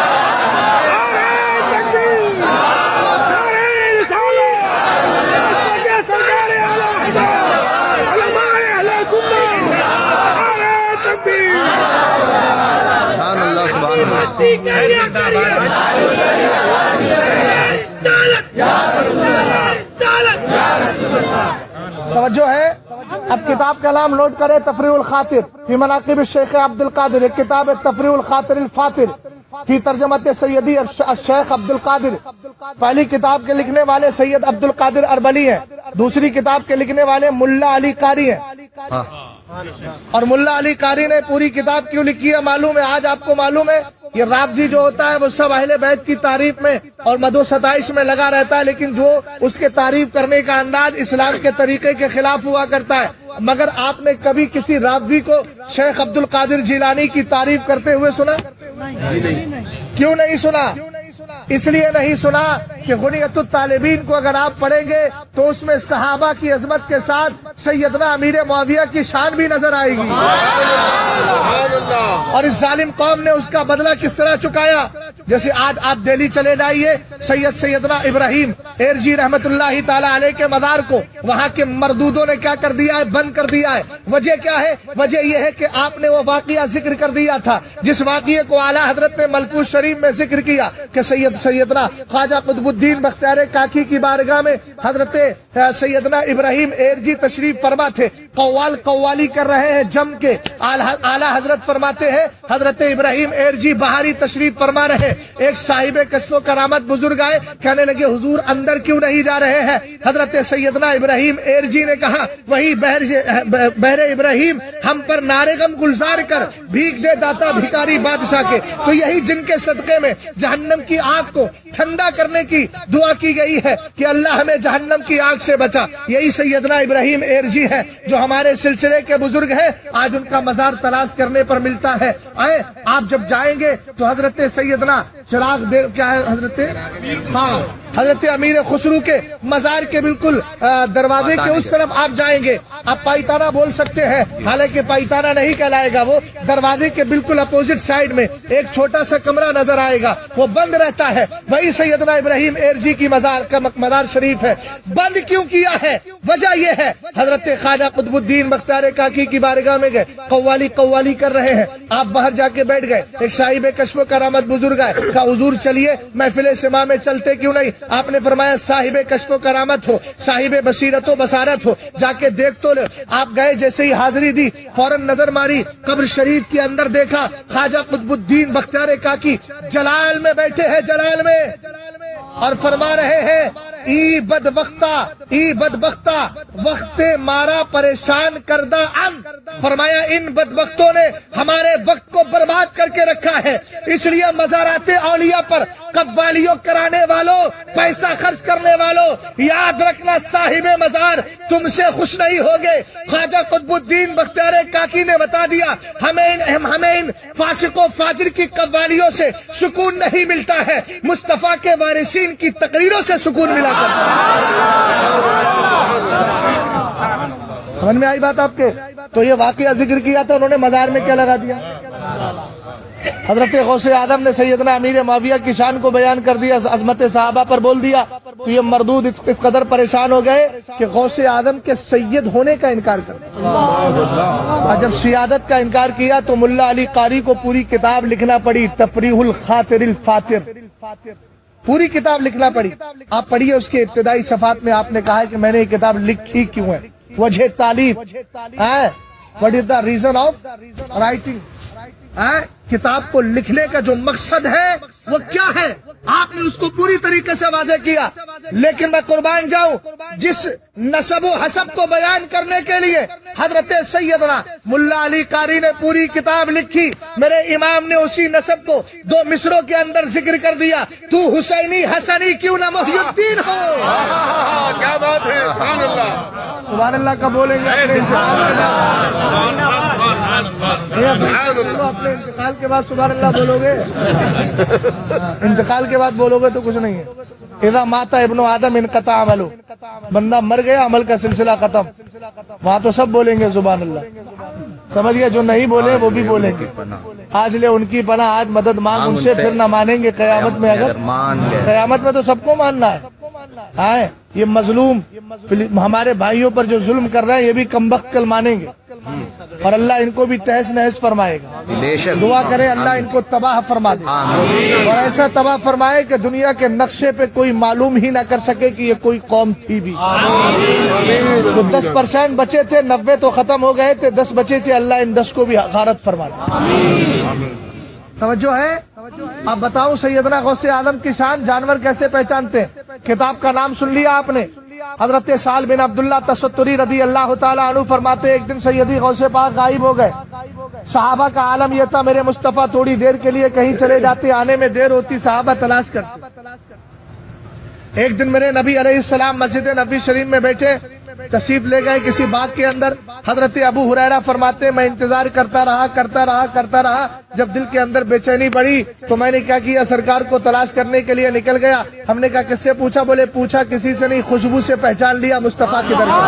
Speaker 4: سبحان اللہ سبحان
Speaker 3: توجہ ہے، اب کتاب کا نام نوٹ کرے، تفریح الخاطر فی مناقب الشیخ عبد القادر، ایک کتاب ہے تفریح الخاطر الفاطر فی ترجمت سیدی الشیخ عبد القادر۔ پہلی کتاب کے لکھنے والے سید عبد القادر اربلی ہیں، دوسری کتاب کے لکھنے والے ملا علی قاری ہیں۔ اور ملا علی قاری نے پوری کتاب کیوں لکھی ہے معلوم ہے؟ آج آپ کو معلوم ہے یہ رافضی جو ہوتا ہے وہ سب اہل بیت کی تعریف میں اور مدح و ستائش میں لگا رہتا ہے، لیکن جو اس کے تعریف کرنے کا انداز اسلام کے طریقے کے خلاف ہوا کرتا ہے۔ مگر آپ نے کبھی کسی رافضی کو شیخ عبد القادر جیلانی کی تعریف کرتے ہوئے سنا؟ کیوں نہیں سنا؟ اس لیے نہیں سنا کہ غنیت الطالبین کو اگر آپ پڑھیں گے تو اس میں صحابہ کی عظمت کے ساتھ سیدنا امیر معاویہ کی شان بھی نظر آئے گی، اور اس ظالم قوم نے اس کا بدلہ کس طرح چکایا۔ جیسے آج آپ دہلی چلے جائیے، سیدنا ابراہیم ایرجی رحمت اللہ تعالی علیہ کے مزار کو وہاں کے مردودوں نے کیا کر دیا ہے؟ بند کر دیا ہے۔ وجہ کیا ہے؟ وجہ یہ ہے کہ آپ نے وہ واقعہ ذکر کر دیا تھا جس واقعے کو اعلیٰ حضرت نے ملفوظ شریف میں ذکر کیا کہ سیدنا خواجہ قطب الدین بختیار کاکی کی بارگاہ میں حضرت سیدنا ابراہیم ایرجی تشریف فرما تھے، قوالی کر رہے ہیں جم کے۔ اعلیٰ حضرت فرماتے ہیں حضرت ابراہیم ایرجی باہری تشریف فرما رہے، ایک صاحب کشف و کرامت بزرگ آئے، کہنے لگے حضور اندر کیوں نہیں جا رہے ہیں؟ حضرت سیدنا ابراہیم ایرجی نے کہا وہی بہر ابراہیم ہم پر نعرے غم گلزار کر بھیک دے داتا بھکاری بادشاہ کے۔ تو یہی جن کے صدقے میں جہنم کی آگ کو ٹھنڈا کرنے کی دعا کی گئی ہے کہ اللہ ہمیں جہنم کی آگ سے بچا، یہی سیدنا ابراہیم ایرجی ہے جو ہمارے سلسلے کے بزرگ ہیں۔ آج ان کا مزار تلاش کرنے پر ملتا ہے۔ آئے آپ جب جائیں گے تو حضرت سیدنا چراغ کیا ہے حضرت امیر خسرو کے مزار کے بالکل دروازے کے اس طرف آپ جائیں گے، آپ پائتانہ بول سکتے ہیں، حالانکہ پائتانہ نہیں کہلائے گا، وہ دروازے کے بالکل اپوزٹ سائڈ میں ایک چھوٹا سا کمرہ نظر آئے گا، وہ بند رہتا ہے، وہی سیدنا ابراہیم ایرجی کی مزار شریف ہے۔ بند کیوں کیا ہے؟ وجہ یہ ہے حضرت خواجہ قطب الدین بختیار کاکی کی بارگاہ میں گئے، قوالی کر رہے ہیں، آپ باہر جا کے بیٹھ گئے، ایک صاحب کشف و کرامت بزرگ آئے، کہا حضور چلیے محفل سما میں چلتے کیوں نہیں؟ آپ نے فرمایا صاحب کشف و کرامت ہو، صاحب بصیرت و بصارت ہو، جا کے دیکھ تو لے۔ آپ گئے، جیسے ہی حاضری دی فوراً نظر ماری، قبر شریف کے اندر دیکھا خواجہ قطب الدین بختیار کاکی جلال میں بیٹھے ہیں، جلال میں، اور فرما رہے ہیں ای بدبختہ وقت مارا پریشان کردہ ان، فرمایا ان بدبختوں نے ہمارے وقت کو برباد کر کے رکھا ہے، اس لیے مزارات اولیاء پر قوالیوں کرانے والوں، پیسہ خرچ کرنے والوں، یاد رکھنا صاحب مزار تم سے خوش نہیں ہوگے۔ خواجہ قطب الدین بختیار کاکی نے بتا دیا ہمیں ان فاسق و فاجر کی قوالیوں سے سکون نہیں ملتا ہے، مصطفیٰ کے وارثین کی تقریروں سے سکون ملا کرتا ہے۔ سمجھ میں آئی بات آپ کے؟ تو یہ واقعہ ذکر کیا تھا، انہوں نے مزار میں کیا لگا دیا؟ حضرت غوث اعظم نے سیدنا امیر معاویہ کی شان کو بیان کر دیا، عظمت صحابہ پر بول دیا، تو یہ مردود اس قدر پریشان ہو گئے کہ غوث اعظم کے سید ہونے کا انکار کر دیا، اور جب سیادت کا انکار کیا تو ملا علی قاری کو پوری کتاب لکھنا پڑی، تفریح الخاطر الفاطر، پوری کتاب لکھنا پڑی۔ آپ پڑھیے اس کے ابتدائی صفحات میں آپ نے کہا ہے کہ میں نے یہ کتاب لکھی کیوں ہے، وجہ تالیف، what is the reason of writing، کتاب کو لکھنے کا جو مقصد ہے وہ کیا ہے، آپ نے اس کو پوری طریقے سے واضح کیا. لیکن میں قربان جاؤں، جس نسب و حسب کو بیان کرنے کے لیے حضرت سیدنا ملا علی قاری نے پوری کتاب لکھی، میرے امام نے اسی نسب کو 2 مصروں کے اندر ذکر کر دیا. تو حسینی حسنی کیوں نہ محی الدین ہو.
Speaker 4: کیا بات ہے، سبحان اللہ.
Speaker 3: سبحان اللہ کا بولیں گے اپنے انتقال کے بعد سبحان اللہ بولو گے. انتقال کے بعد بولو گے تو کچھ نہیں ہے. اذا مات ابن آدم انقطع عملو، بندہ مر گیا عمل کا سلسلہ ختم. وہاں تو سب بولیں گے سبحان اللہ. سمجھ گیا، جو نہیں بولے وہ بھی بولیں گے. آج لے ان کی پناہ، آج مدد مانگ ان سے، پھر نہ مانیں گے قیامت میں. اگر قیامت میں تو سب کو ماننا ہے. یہ مظلوم ہمارے بھائیوں پر جو ظلم کر رہے ہیں یہ بھی کمبخت کل مانیں گے، اور اللہ ان کو بھی تہس نہس فرمائے گا. دعا کریں اللہ ان کو تباہ فرما دے، اور ایسا تباہ فرمائے کہ دنیا کے نقشے پہ کوئی معلوم ہی نہ کر سکے کہ یہ کوئی قوم تھی بھی. تو 10% بچے تھے، 90 تو ختم ہو گئے تھے، 10 بچے تھے، اللہ ان 10 کو بھی غارت فرما دے. توجہ ہے. اب بتاؤں سیدنا غوث اعظم کی شان جانور کیسے پہچانتے ہیں؟ کتاب کا نام سن لیا آپ نے. حضرت سال بن عبداللہ تستری رضی اللہ تعالیٰ عنہ فرماتے ایک دن سیدی غوث پاک غائب ہو گئے. صحابہ کا عالم یہ تھا میرے مصطفیٰ تھوڑی دیر کے لیے کہیں چلے جاتے، آنے میں دیر ہوتی، صحابہ تلاش کرتے. ایک دن میرے نبی علیہ السلام مسجد نبی شریف میں بیٹھے، تشریف لے گئے کسی باغ کے اندر. حضرت ابو ہریرہ فرماتے میں انتظار کرتا رہا. جب دل کے اندر بے چینی بڑھی تو میں نے کیا کیا، سرکار کو تلاش کرنے کے لیے نکل گیا. ہم نے کہا کس سے پوچھا؟ بولے پوچھا کسی سے نہیں، خوشبو سے پہچان لیا مصطفیٰ کی طرف.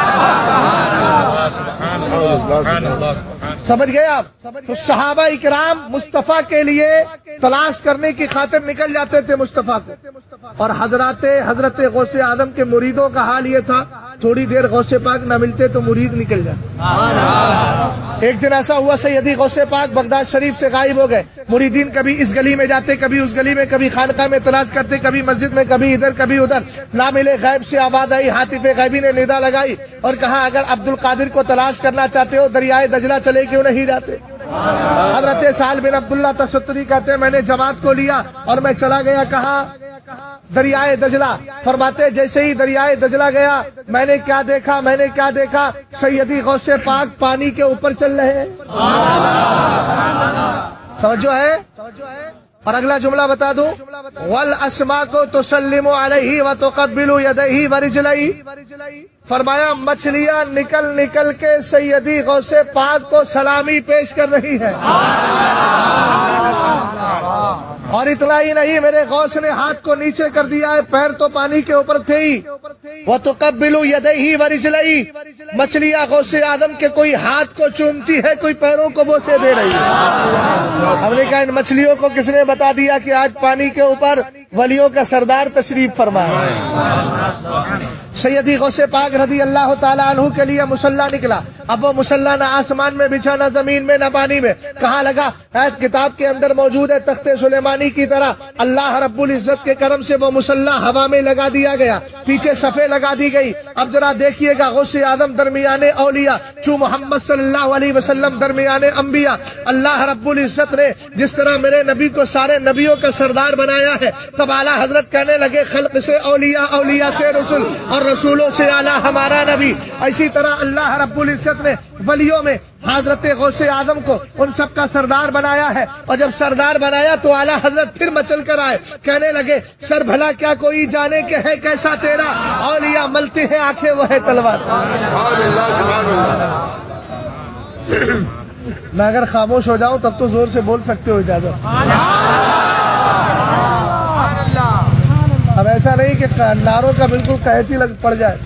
Speaker 3: سمجھ گئے آپ؟ تو صحابہ اکرام مصطفیٰ کے لیے تلاش کرنے کی خاطر نکل جاتے تھے مصطفیٰ کو. اور حضرت غوث اعظم کے مریدوں کا حال یہ تھا، تھوڑی دیر غوث پاک نہ ملتے تو مرید نکل جاتے. ایک دن ایسا ہوا سیدی غوث پاک بغداد شریف سے غائب ہو گئے. مریدین کبھی اس گلی میں جاتے، کبھی اس گلی میں، کبھی خانقاہ میں تلاش کرتے، کبھی مسجد میں، کبھی ادھر کبھی ادھر. نہ ملے. غیب سے آواز آئی، ہاتف غیبی نے ندا لگائی اور کہا اگر عبد القادر کو تلاش کرنا چاہتے ہو دریائے دجلہ چلے کیوں نہیں جاتے. حضرت سال بن عبداللہ تستری کہتے ہیں میں نے جماعت کو لیا اور میں چلا گیا. کہاں؟ دریائے دجلہ. فرماتے جیسے ہی دریائے دجلہ گیا میں نے کیا دیکھا، سیدی غوث پاک پانی کے اوپر چل رہے ہیں. توجہ ہے. اور اگلا جملہ بتا دوں، والاسماک تسلم علیہ وتقبل یدیہ ورجلیہ. فرمایا مچھلیاں نکل کے سیدی غوث پاک کو سلامی پیش کر رہی ہے. اور اتنا ہی نہیں، میرے غوث نے ہاتھ کو نیچے کر دیا ہے، پیر تو پانی کے اوپر تھے ہی. وتقبل یدیہ ورجلیہ. مچھلیاں غوث اعظم کے کوئی ہاتھ کو چومتی ہے، کوئی پیروں کو بوسے دے رہی ہے. ہم نے کہا ان مچھلیوں کو کس نے بتا دیا کہ آج پانی کے اوپر ولیوں کا سردار تشریف فرما ہے. سیدی غوث پاک رضی اللہ تعالیٰ عنہ کے لیے مصلی نکلا. اب وہ مصلی نہ آسمان میں بچھا، نہ زمین میں، نہ پانی میں. کہاں لگا؟ کتاب کے اندر موجود ہے، تخت سلیمانی کی طرح اللہ رب العزت کے کرم سے وہ مصلی ہوا میں لگا دیا گیا، پیچھے صفے لگا دی گئی. اب ذرا دیکھیے گا غوث اعظم درمیان اولیاء، چوں محمد صلی اللہ علیہ وسلم درمیان انبیاء. اللہ رب العزت نے جس طرح میرے نبی کو سارے نبیوں کا سردار بنایا ہے، تب اعلیٰ حضرت کہنے لگے خلق سے اولیاء، اولیاء سے رسول، اور رسولوں سے اعلیٰ ہمارا نبی. اسی طرح اللہ رب العزت نے ولیوں میں حضرت غوث اعظم کو ان سب کا سردار بنایا ہے. اور جب سردار بنایا تو اعلیٰ حضرت پھر مچل کر آئے، کہنے لگے سر بھلا کیا کوئی جانے کہ ہے کیسا تیرا، اولیاء ملتی ہے آنکھیں وہ ہے تلوار. میں اگر خاموش ہو جاؤں تب تو زور سے بول سکتے ہو، اجازت. اب ایسا نہیں کہ ناروں کا بالکل قحطی لگ پڑ جائے.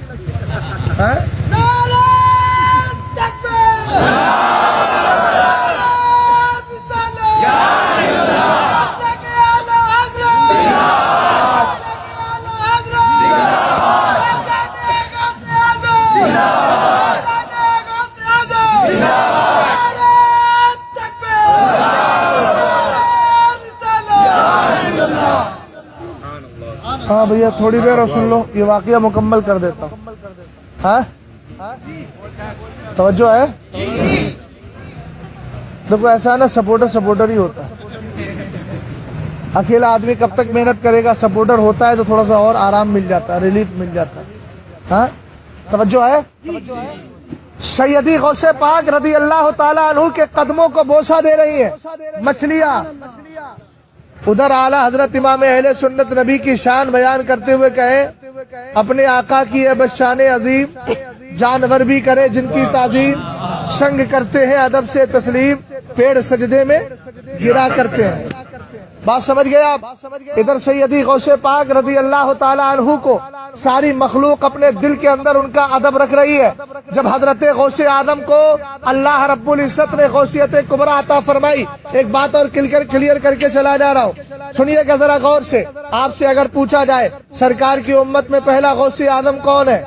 Speaker 3: ہاں بھیا تھوڑی دیر اور سن لو، یہ واقعہ مکمل کر دیتا ہوں. ہاں توجہ ہے. دیکھو ایسا نا سپورٹر ہی ہوتا ہے. اکیلا آدمی کب تک محنت کرے گا؟ سپورٹر ہوتا ہے تو تھوڑا سا اور آرام مل جاتا ہے، ریلیف مل جاتا ہے. ہاں توجہ ہے. سیدی غوث پاک رضی اللہ تعالیٰ عنہ کے قدموں کو بوسہ دے رہی ہیں مچھلیاں. ادھر اعلیٰ حضرت امام اہل سنت نبی کی شان بیان کرتے ہوئے کہے اپنے آقا کی ہے بس شان عظیم، جانور بھی کرے جن کی تعظیم، سنگ کرتے ہیں ادب سے تسلیم، پیڑ سجدے میں گرا کرتے ہیں. بات سمجھ گئے آپ؟ ادھر سیدی غوث پاک رضی اللہ تعالیٰ عنہ کو ساری مخلوق اپنے دل کے اندر ان کا ادب رکھ رہی ہے. جب حضرت غوث آدم کو اللہ رب العزت نے غوثیت کبریٰ عطا فرمائی، ایک بات اور کلیئر کر کے چلا جا رہا ہوں، سنیے گا ذرا غور سے. آپ سے اگر پوچھا جائے سرکار کی امت میں پہلا غوث آدم کون ہے؟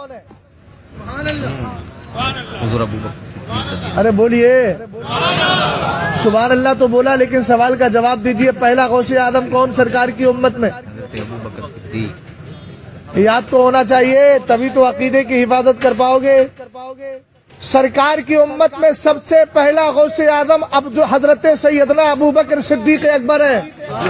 Speaker 3: ارے بولیے سبحان اللہ تو بولا، لیکن سوال کا جواب دیجئے، پہلا غوث آدم کون سرکار کی امت میں؟ یاد تو ہونا چاہیے، تبھی تو عقیدے کی حفاظت کر پاؤ گے. سرکار کی امت میں سب سے پہلا غوث آدم حضرت سیدنا ابو بکر صدیق اکبر ہے،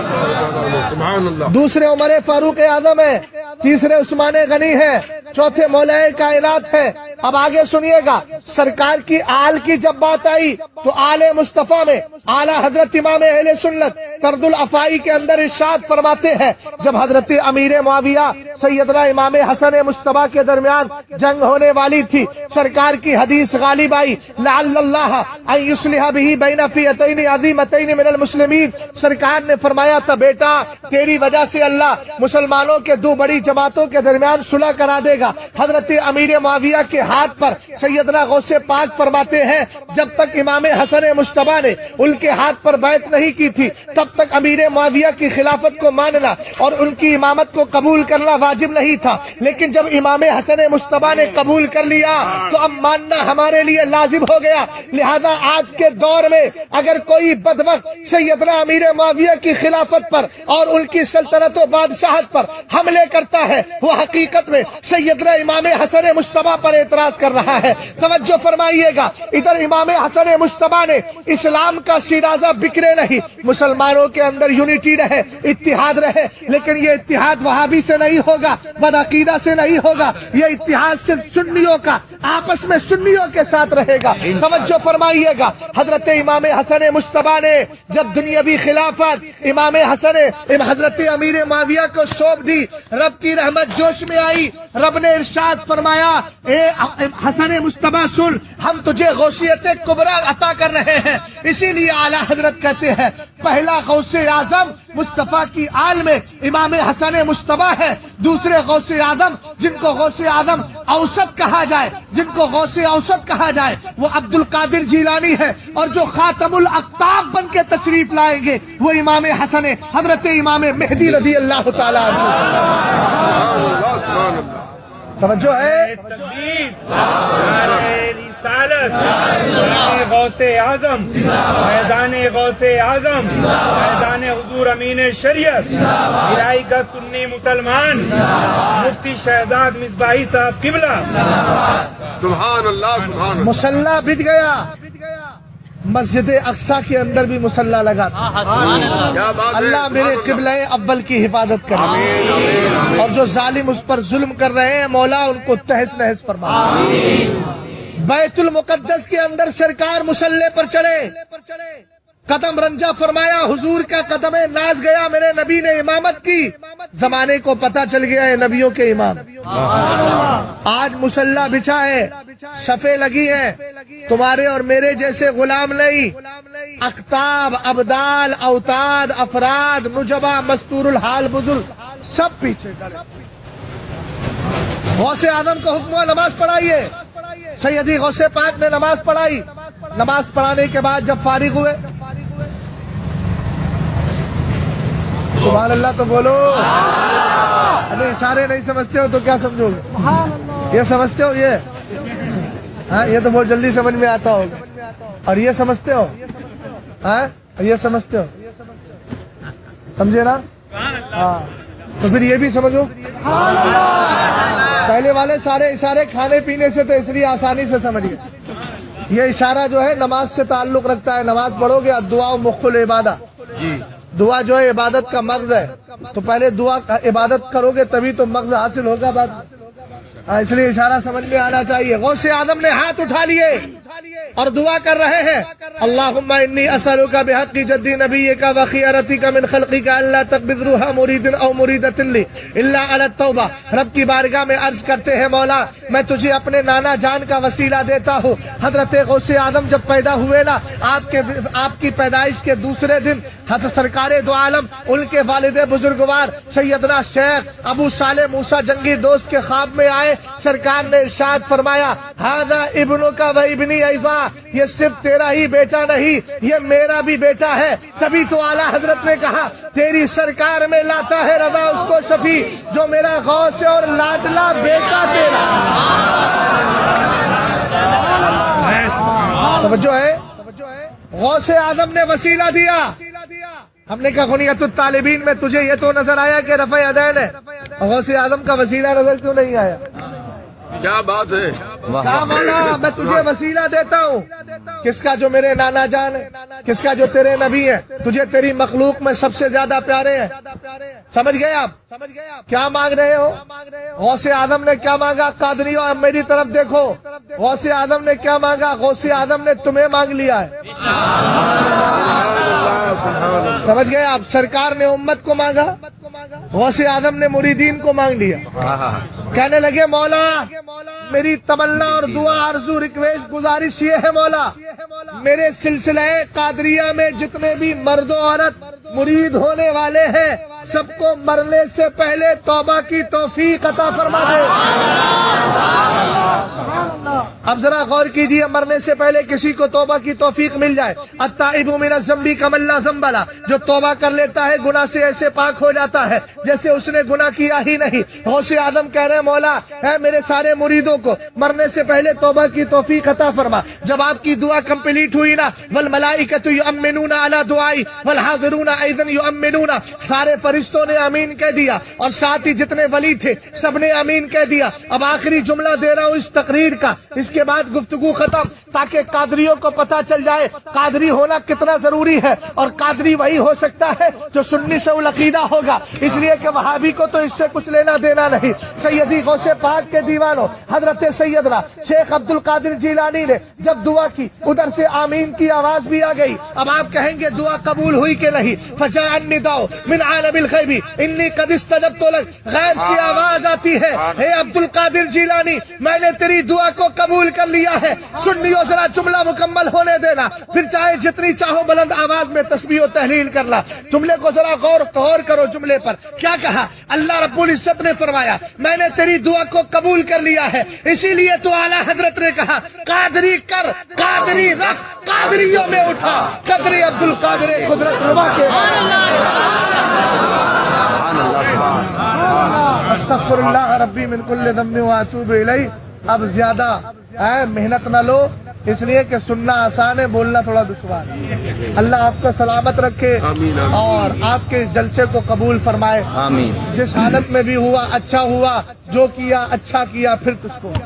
Speaker 3: دوسرے عمر فاروق اعظم ہے، تیسرے عثمان غنی ہے، چوتھے مولا کائنات ہے. اب آگے سنیے گا، سرکار کی آل کی جب بات آئی تو آل مصطفیٰ میں اعلیٰ حضرت امام اہل سنت طرد الافائی کے اندر ارشاد فرماتے ہیں جب حضرت امیر معاویہ سیدنا امام حسن مصطفیٰ کے درمیان جنگ ہونے والی تھی، سرکار کی حدیث غالب آئی لعل اللہ ان یصلح به بین فئتین عظیمتین من المسلمین. سرکار نے فرمایا تھا بیٹا تیری وجہ سے اللہ مسلمانوں کے دو بڑی جماعتوں کے درمیان صلح کرا دے گا. حضرت امیر معاویہ کے ہاتھ پر سیدنا غوث پاک فرماتے ہیں جب تک امام حسن مصطفیٰ نے ان کے ہاتھ پر بیعت نہیں کی تھی تب تک امیر معاویہ کی خلافت کو ماننا اور ان کی امامت کو قبول کرنا واجب نہیں تھا، لیکن جب امام حسن مصطفیٰ نے قبول کر لیا تو اب ماننا ہمارے لیے لازم ہو گیا. لہذا آج کے دور میں اگر کوئی بدبخت سیدنا امیر معاویہ کی خلافت پر اور ان کی سلطنت و بادشاہت پر حملے کرتا ہے وہ حقیقت میں سیدنا امام حسن مصطفیٰ پر اعتراض کر رہا ہے. توجہ فرمائیے گا، ادھر امام حسن مصطفیٰ نے اسلام کا شیرازہ بکھرے نہیں، مسلمانوں کے اندر یونٹی رہے، اتحاد رہے، لیکن یہ اتحاد وہابی سے نہیں ہوگا، بدعقیدہ سے نہیں ہوگا، یہ اتحاد صرف سنیوں کا آپس میں سنیوں کے ساتھ رہے گا. توجہ فرمائیے گا، حضرت امام حسن مصطفیٰ نے جب دنیاوی خلافت امام حسن حضرت امیر معاویہ کو سونپ دی، رب کی رحمت جوش میں آئی، رب نے ارشاد فرمایا اے حسن مصطفیٰ سن، ہم تجھے غوثیت کبریٰ عطا کر رہے ہیں. اسی لیے اعلیٰ حضرت کہتے ہیں پہلا غوث اعظم مصطفیٰ کی آل میں امام حسن مصطفیٰ ہے، دوسرے غوث آدم جن کو غوث آدم اوسط کہا جائے، جن کو غوث اوسط کہا جائے وہ عبد القادر جیلانی ہے، اور جو خاتم الاقطاب بن کے تشریف لائیں گے وہ امام حسن حضرت امام مہدی رضی اللہ تعالیٰ عنہ. توجہ ہے.
Speaker 5: غوث اعظم، میدان غوث اعظم، میدان حضور امین شریعت، گرائی کا سنی مسلمان مفتی شہزاد مصباحی صاحب قبلہ.
Speaker 4: سبحان اللہ سبحان اللہ.
Speaker 3: مسلح بچ گیا، مسجد اقصی کے اندر بھی مسلح لگا. اللہ میرے قبلہ اول کی حفاظت کرے، اور جو ظالم اس پر ظلم کر رہے ہیں مولا ان کو تہس نہس فرما. بیت المقدس کے اندر سرکار مسلح پر چڑھے، قدم رنجا فرمایا، حضور کا قدم ناز گیا، میرے نبی نے امامت کی، زمانے کو پتا چل گیا ہے نبیوں کے امام. آج مسلح بچھا ہے، صفیں لگی ہیں، تمہارے اور میرے جیسے غلام نہیں، اقطاب، ابدال، اوتاد، افراد، نجبہ، مستور الحال بزرگ سب پیچھے. غوث آدم کا حکم نماز پڑھائیے، سیدی غوث پاک نے نماز پڑھائی. نماز پڑھانے کے بعد جب فارغ ہوئے، سبحان اللہ تو بولو. ابھی اشارے نہیں سمجھتے ہو تو کیا سمجھو گے؟ یہ سمجھتے ہو؟ یہ تو بہت جلدی سمجھ میں آتا ہوگا. اور یہ سمجھتے ہو؟ یہ سمجھتے ہو؟ سمجھے نا؟ ہاں تو پھر یہ بھی سمجھو. پہلے والے سارے اشارے کھانے پینے سے تو اس لیے آسانی سے سمجھ گئے. یہ اشارہ جو ہے نماز سے تعلق رکھتا ہے. نماز پڑھو گے دعا مخ العبادہ. دعا جو ہے عبادت کا مغز ہے, تو پہلے دعا عبادت کرو گے تبھی تو مغز حاصل ہوگا بعد. اس لیے اشارہ سمجھ میں آنا چاہیے. غوث اعظم نے ہاتھ اٹھا لیے اور دعا کر رہے ہیں, اللہم انی اسألک بحق جد نبیک وخیرتک من خلقک الا تقبض روح مرید او مریدۃ لی الا علی التوبہ. رب کی بارگاہ میں عرض کرتے ہیں مولا میں تجھے اپنے نانا جان کا وسیلہ دیتا ہوں. حضرت غوث اعظم جب پیدا ہوئے نا, آپ کی پیدائش کے دوسرے دن حضرت سرکار دو عالم ان کے والد بزرگوار سیدنا شیخ ابو صالح موسیٰ جنگی دوست کے خواب میں آئے. سرکار نے ارشاد فرمایا ھذا ابنک و ابنی ایضا, یہ صرف تیرا ہی بیٹا نہیں یہ میرا بھی بیٹا ہے. تبھی تو اعلیٰ حضرت نے کہا تیری سرکار میں لاتا ہے رضا اس کو شفیع جو میرا غوث اور لاڈلا بیٹا تیرا. توجہ ہے, غوث اعظم نے وسیلہ دیا. ہم نے کہا غنیت الطالبین میں تجھے یہ تو نظر آیا کہ رفع یدین ہے, غوث اعظم کا وسیلہ نظر کیوں نہیں آیا؟
Speaker 4: کیا بات ہے.
Speaker 3: کہا مولا میں تجھے وسیلہ دیتا ہوں. کس کا؟ جو میرے نانا جان ہے. کس کا؟ جو تیرے نبی ہے. تجھے تیری مخلوق میں سب سے زیادہ پیارے ہیں. سمجھ گئے آپ کیا مانگ رہے ہو؟ غوث اعظم نے کیا مانگا؟ قادریوں اب میری طرف دیکھو, غوث اعظم نے کیا مانگا؟ غوث اعظم نے تمہیں مانگ لیا ہے. سمجھ گئے آپ؟ سرکار نے امت کو مانگا, غوث اعظم نے مریدین کو مانگ لیا. کہنے لگے مولا میری تمنا اور دعا آرزو ریکویسٹ گزارش یہ ہے مولا میرے سلسلہ قادریہ میں جتنے بھی مرد و عورت مرید ہونے والے ہیں سب کو مرنے سے پہلے توبہ کی توفیق عطا فرما دے. اب ذرا غور کیجیے, مرنے سے پہلے کسی کو توبہ کی توفیق مل جائے. التائب من الذنب کمن لا ذنب لہ, جو توبہ کر لیتا ہے گناہ سے ایسے پاک ہو جاتا ہے جیسے اس نے گناہ کیا ہی نہیں. غوث اعظم کہہ رہے ہیں مولا اے میرے سارے مریدوں کو مرنے سے پہلے توبہ کی توفیق عطا فرما. جب آپ کی دعا کمپلیٹ ہوئی نا, والملائکۃ یؤمنون علی دعائی والحاضرون ایضا یؤمنون, سارے فرشتوں نے آمین کہہ دیا اور ساتھ ہی جتنے ولی تھے سب نے آمین کہہ دیا. اب آخری جملہ دے رہا ہوں اس تقریر کا, اس کے بعد گفتگو ختم, تاکہ قادریوں کو پتا چل جائے قادری ہونا کتنا ضروری ہے. اور قادری وہی ہو سکتا ہے جو سنی سے العقیدہ ہوگا, اس لیے کہ وہابی کو تو اس سے کچھ لینا دینا نہیں. سیدی غوث پاک کے دیوانوں حضرت سیدنا شیخ عبد القادر جیلانی نے جب دعا کی ادھر سے آمین کی آواز بھی آ گئی. اب آپ کہیں گے دعا قبول ہوئی کہ نہیں؟ فجاء النداء من عالم الغیب انی قد استجبت لک, غیب سے آواز آتی ہے اے عبد القادر جیلانی میں نے تیری دعا کو قبول کر لیا ہے. سنیو ذرا جملہ مکمل ہونے دینا, پھر چاہے جتنی چاہو بلند آواز میں تسبیح و تحلیل کرنا. جملے کو ذرا غور کرو. جملے پر کیا کہا؟ اللہ رب العزت نے فرمایا میں نے تیری دعا کو قبول کر لیا ہے. اسی لیے تو اعلیٰ حضرت نے کہا قادری کر, قادری رکھ, قادریوں میں اٹھا, قدر عبد القادر قدرت نما کے. استغفر اللہ ربی من کل ذنب واتوب الیہ. اب زیادہ محنت نہ لو, اس لیے کہ سننا آسان ہے, بولنا تھوڑا دشوار. اللہ آپ کو سلامت رکھے اور آپ کے جلسے کو قبول فرمائے. آمین. جس حالت میں بھی ہوا اچھا ہوا, جو کیا اچھا کیا, پھر تجھ کو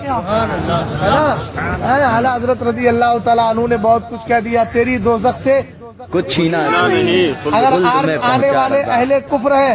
Speaker 3: اعلیٰ حضرت رضی اللہ تعالیٰ عنہ نے بہت کچھ کہہ دیا. تیری دوزخ سے
Speaker 6: کچھ چھینا.
Speaker 3: اگر آنے والے اہل کفر ہیں,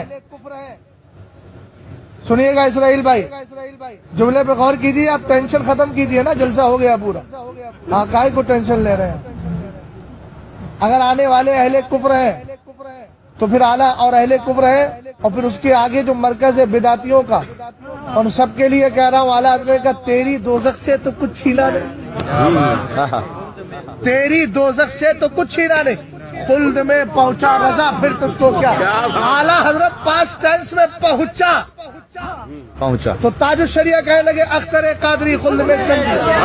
Speaker 3: سنیے گا اسرائیل بھائی, جملے پہ غور کیجیے. آپ ٹینشن ختم کیجیے نا, جلسہ ہو گیا پورا. ہاں کائے کو ٹینشن لے رہے ہیں؟ اگر آنے والے اہل کفر ہیں تو پھر اعلیٰ اور اہل کفر ہے, اور پھر اس کے آگے جو مرکز ہے بدعتیوں کا, اور سب کے لیے کہہ رہا ہوں اعلیٰ حضرت کا تیری دوزخ سے تو کچھ چھینا نہیں, تیری دوزخ سے تو کچھ چھینا نہیں. خلد میں پہنچا رضا, پھر تجھ کو کیا؟ اعلیٰ حضرت پاسٹ ٹینس میں پہنچا تو تاج الشریعہ کہنے لگے اختر قادری خلد میں چل گیا.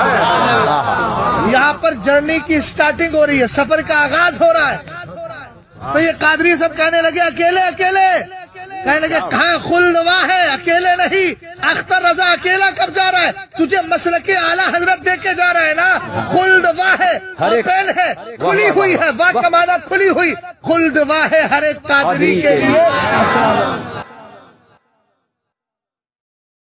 Speaker 3: یہاں پر جرنی کی سٹارٹنگ ہو رہی ہے, سفر کا آغاز ہو رہا ہے. تو یہ قادری سب کہنے لگے اکیلے اکیلے, کہنے لگے کہاں خلد واہ ہے, اکیلے نہیں. اختر رضا اکیلا کب جا رہا ہے؟ تجھے مسلک اعلیٰ حضرت دے کے جا رہا ہے نا. خلد واہ ہے, اوپن ہے, کھلی ہوئی ہے, واہ کا معنی کھلی ہوئی. خلد واہ ہے ہر ایک قادری کے لیے.